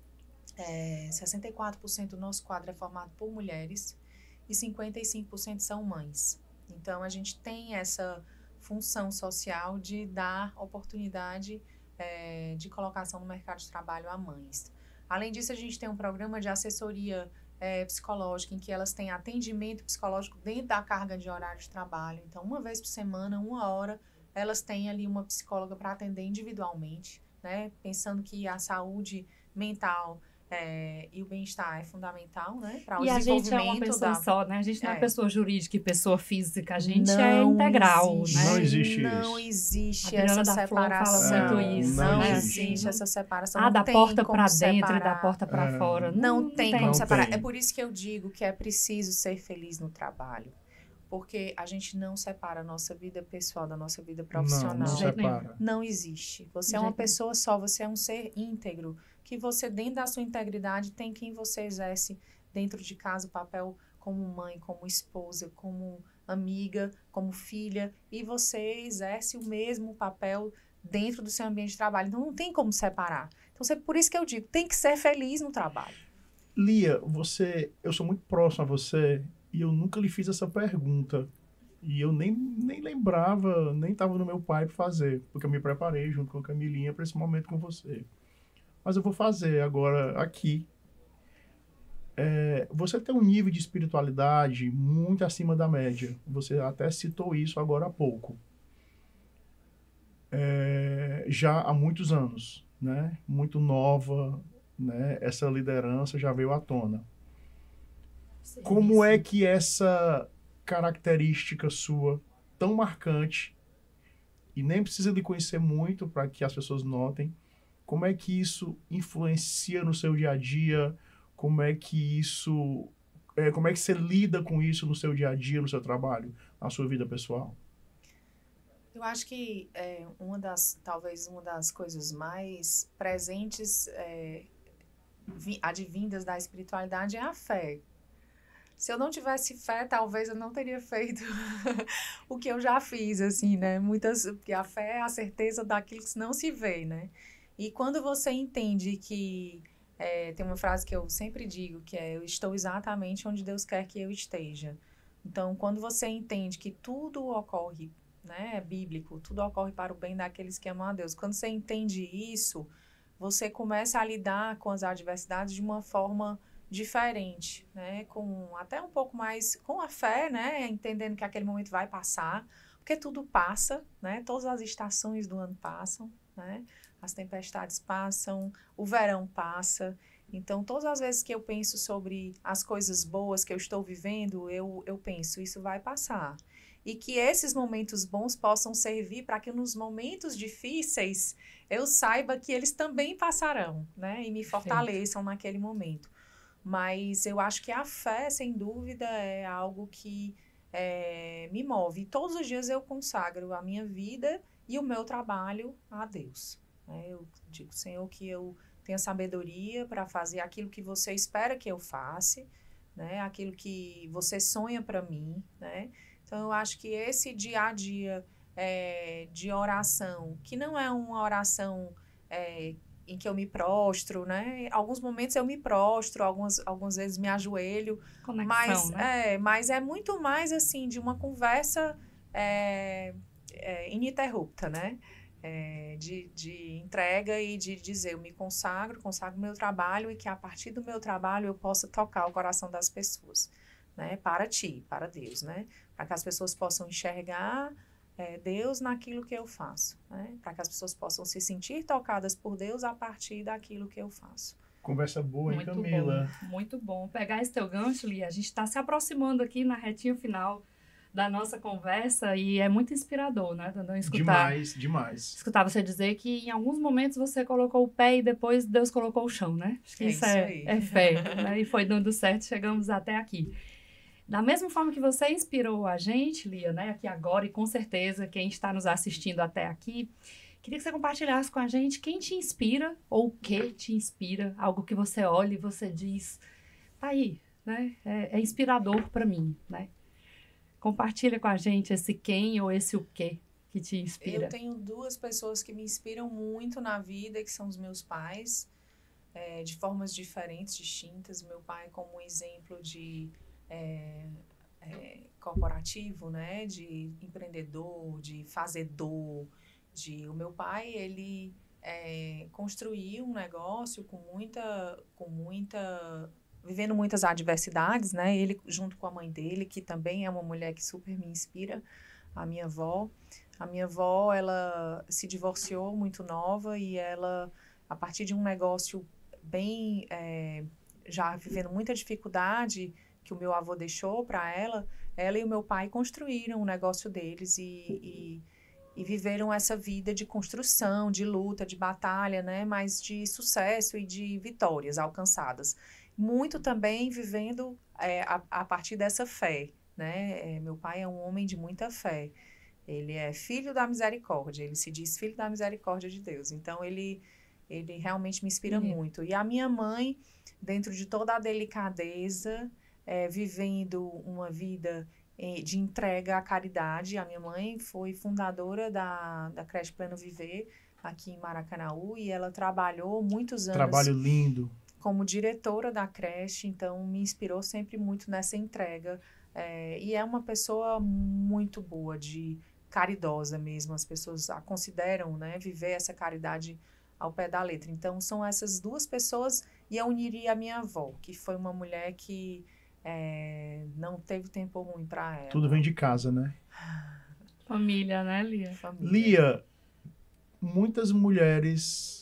É, sessenta e quatro por cento do nosso quadro é formado por mulheres. E cinquenta e cinco por cento são mães. Então, a gente tem essa função social de dar oportunidade é, de colocação no mercado de trabalho a mães. Além disso, a gente tem um programa de assessoria é, psicológica, em que elas têm atendimento psicológico dentro da carga de horário de trabalho. Então, uma vez por semana, uma hora, elas têm ali uma psicóloga para atender individualmente, né? Pensando que a saúde mental é, e o bem-estar é fundamental, né? Para o E a gente é uma desenvolvimento pessoa da... só, né? A gente não é, É. pessoa jurídica e pessoa física, a gente Não é integral, existe, né? Não existe Não isso. existe A Adriana essa da Flor fala separação. muito isso, não né? existe essa separação. Ah, não da tem porta como para dentro e da separar. porta para É. fora. Não, tem como Não separar. tem. É por isso que eu digo que é preciso ser feliz no trabalho. Porque a gente não separa a nossa vida pessoal da nossa vida profissional. Não, não De jeito nenhum. separa. Não existe. Você De é uma jeito nenhum. pessoa só, você é um ser íntegro. Que você, dentro da sua integridade, tem quem você exerce dentro de casa o papel como mãe, como esposa, como amiga, como filha. E você exerce o mesmo papel dentro do seu ambiente de trabalho. Então, não tem como separar. Então, você, por isso que eu digo, tem que ser feliz no trabalho. Lia, você, eu sou muito próximo a você e eu nunca lhe fiz essa pergunta. E eu nem, nem lembrava, nem estava no meu pai para fazer, porque eu me preparei junto com a Camilinha para esse momento com você. Mas eu vou fazer agora aqui. É, você tem um nível de espiritualidade muito acima da média. Você até citou isso agora há pouco. É, já há muitos anos, né? Muito nova, né? Essa liderança já veio à tona. Como é que essa característica sua, tão marcante, e nem precisa de conhecer muito para que as pessoas notem, como é que isso influencia no seu dia a dia? Como é que isso, é, como é que você lida com isso no seu dia a dia, no seu trabalho, na sua vida pessoal? Eu acho que é, uma das, talvez uma das coisas mais presentes, é, vi- advindas da espiritualidade é a fé. Se eu não tivesse fé, talvez eu não teria feito o que eu já fiz, assim, né? Muitas, porque a fé é a certeza daquilo que não se vê, né? E quando você entende que é, tem uma frase que eu sempre digo, que é: eu estou exatamente onde Deus quer que eu esteja. Então, quando você entende que tudo ocorre, né? É bíblico, tudo ocorre para o bem daqueles que amam a Deus. Quando você entende isso, você começa a lidar com as adversidades de uma forma diferente, né? Com até um pouco mais, com a fé, né? Entendendo que aquele momento vai passar, porque tudo passa, né? Todas as estações do ano passam, né? As tempestades passam, o verão passa. Então, todas as vezes que eu penso sobre as coisas boas que eu estou vivendo, eu, eu penso, isso vai passar. E que esses momentos bons possam servir para que nos momentos difíceis eu saiba que eles também passarão, né? E me fortaleçam naquele momento. Mas eu acho que a fé, sem dúvida, é algo que é, me move. E todos os dias eu consagro a minha vida e o meu trabalho a Deus. Né? Eu digo, Senhor, que eu tenha sabedoria para fazer aquilo que você espera que eu faça, né? Aquilo que você sonha para mim, né? Então, eu acho que esse dia a dia é, de oração, que não é uma oração é, em que eu me prostro, né? Alguns momentos eu me prostro, algumas, algumas vezes me ajoelho, Conexão, mas, né? é, mas é muito mais assim de uma conversa é, é, ininterrupta, né? É, de, de entrega e de dizer, eu me consagro, consagro meu trabalho e que a partir do meu trabalho eu possa tocar o coração das pessoas, né? Para ti, para Deus, né? Para que as pessoas possam enxergar é, Deus naquilo que eu faço, né? Para que as pessoas possam se sentir tocadas por Deus a partir daquilo que eu faço. Conversa boa, hein, Muito Camila? bom, muito bom. Pegar esse teu gancho, Lia, a gente está se aproximando aqui na retinha final da nossa conversa e é muito inspirador, né? Tentando escutar, Demais, demais. escutar você dizer que em alguns momentos você colocou o pé e depois Deus colocou o chão, né? Acho que É isso, isso é, aí. é fé, né? E foi dando certo, chegamos até aqui. Da mesma forma que você inspirou a gente, Lia, né? Aqui agora e com certeza quem está nos assistindo até aqui, queria que você compartilhasse com a gente quem te inspira ou o que te inspira, algo que você olha e você diz, tá aí, né? É, é inspirador para mim, né? Compartilha com a gente esse quem ou esse o que que te inspira. Eu tenho duas pessoas que me inspiram muito na vida, que são os meus pais, é, de formas diferentes, distintas. Meu pai como um exemplo de é, é, corporativo, né? De empreendedor, de fazedor. De... O meu pai, ele é, construiu um negócio com muita... Com muita vivendo muitas adversidades, né? Ele junto com a mãe dele, que também é uma mulher que super me inspira, a minha avó. A minha avó, ela se divorciou muito nova e ela, a partir de um negócio bem, é, já vivendo muita dificuldade que o meu avô deixou para ela, ela e o meu pai construíram o negócio deles e, e, e viveram essa vida de construção, de luta, de batalha, né? Mas de sucesso e de vitórias alcançadas. Muito também vivendo é, a, a partir dessa fé, né? É, meu pai é um homem de muita fé. Ele é filho da misericórdia, ele se diz filho da misericórdia de Deus. Então, ele, ele realmente me inspira Uhum. muito. E a minha mãe, dentro de toda a delicadeza, é, vivendo uma vida é, de entrega à caridade. A minha mãe foi fundadora da, da Creche Pleno Viver, aqui em Maracanaú, e ela trabalhou muitos anos... Trabalho lindo. Como diretora da creche, então me inspirou sempre muito nessa entrega. É, e é uma pessoa muito boa, de caridosa mesmo. As pessoas a consideram, né, viver essa caridade ao pé da letra. Então, são essas duas pessoas e eu uniria a minha avó, que foi uma mulher que é, não teve tempo ruim para ela. Tudo vem de casa, né? Família, né, Lia? Família. Lia, muitas mulheres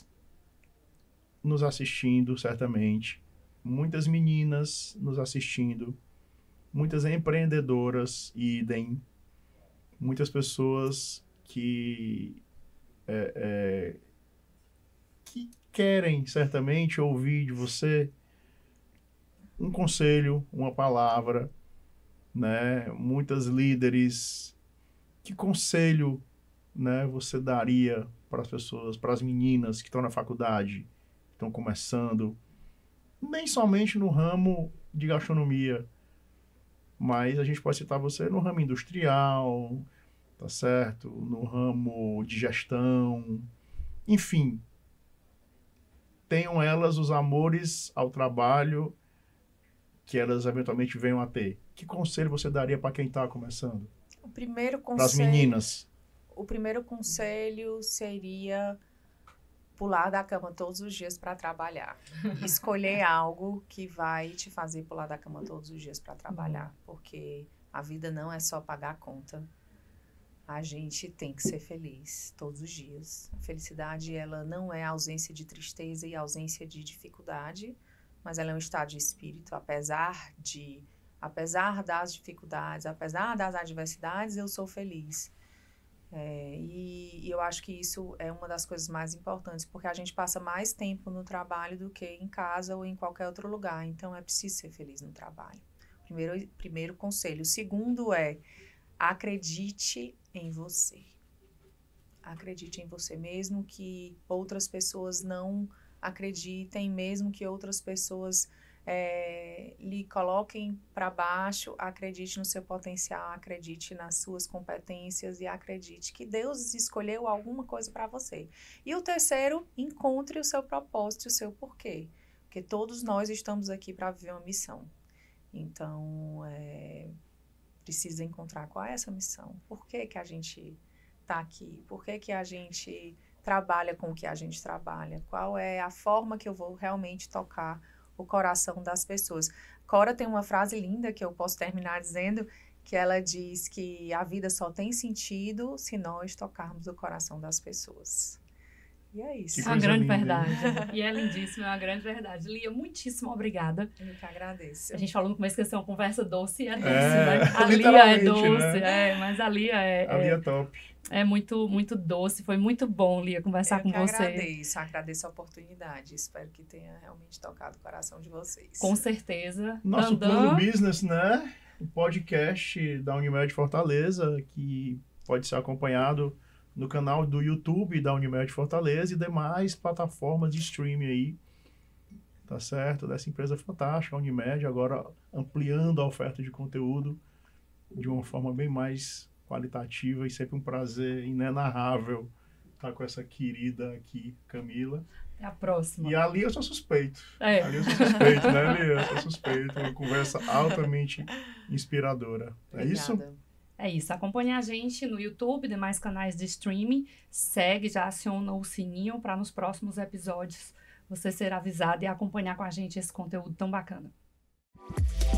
nos assistindo, certamente. Muitas meninas nos assistindo. Muitas empreendedoras, idem. Muitas pessoas que, é, é, que querem, certamente, ouvir de você um conselho, uma palavra, né? Muitas líderes. Que conselho né, você daria para as pessoas, para as meninas que estão na faculdade, que estão começando, nem somente no ramo de gastronomia, mas a gente pode citar você no ramo industrial, tá certo? No ramo de gestão, enfim. Tenham elas os amores ao trabalho que elas eventualmente venham a ter. Que conselho você daria para quem está começando? O primeiro conselho... Para as meninas. O primeiro conselho seria pular da cama todos os dias para trabalhar. Escolher algo que vai te fazer pular da cama todos os dias para trabalhar. Porque a vida não é só pagar a conta. A gente tem que ser feliz todos os dias. A felicidade, ela não é ausência de tristeza e ausência de dificuldade, mas ela é um estado de espírito. Apesar de, apesar das dificuldades, apesar das adversidades, eu sou feliz. É, e, e eu acho que isso é uma das coisas mais importantes, porque a gente passa mais tempo no trabalho do que em casa ou em qualquer outro lugar. Então, é preciso ser feliz no trabalho. Primeiro, primeiro conselho. O segundo é, acredite em você. Acredite em você, mesmo que outras pessoas não acreditem, mesmo que outras pessoas é, lhe coloquem para baixo, acredite no seu potencial, acredite nas suas competências e acredite que Deus escolheu alguma coisa para você. E o terceiro, encontre o seu propósito e o seu porquê, porque todos nós estamos aqui para viver uma missão. Então, é, precisa encontrar qual é essa missão, por que que a gente está aqui, por que que a gente trabalha com o que a gente trabalha, qual é a forma que eu vou realmente tocar o coração das pessoas. Cora tem uma frase linda que eu posso terminar dizendo, que ela diz que a vida só tem sentido se nós tocarmos o coração das pessoas. E é isso. É uma grande linda, verdade. E é lindíssimo, é uma grande verdade. Lia, muitíssimo obrigada. Eu que agradeço. A gente falou no começo que essa é uma conversa doce e é doce, é, né? A Lia é doce, né? é, mas a Lia é... A Lia é top. É muito, muito doce. Foi muito bom, Lia, conversar eu com que você. agradeço, agradeço a oportunidade. Espero que tenha realmente tocado o coração de vocês. Com certeza. Nosso Dandan... Plano Business, né? O podcast da Unimed Fortaleza, que pode ser acompanhado no canal do YouTube da Unimed Fortaleza e demais plataformas de streaming aí, tá certo? Dessa empresa fantástica, a Unimed, agora ampliando a oferta de conteúdo de uma forma bem mais qualitativa e sempre um prazer inenarrável estar com essa querida aqui, Camila. Até a próxima. E ali eu sou suspeito. É. Ali eu sou suspeito, né, Ali? Eu sou suspeito. Uma conversa altamente inspiradora. É Obrigada. isso? É isso, acompanhe a gente no YouTube, demais canais de streaming, segue, já aciona o sininho para nos próximos episódios você ser avisado e acompanhar com a gente esse conteúdo tão bacana.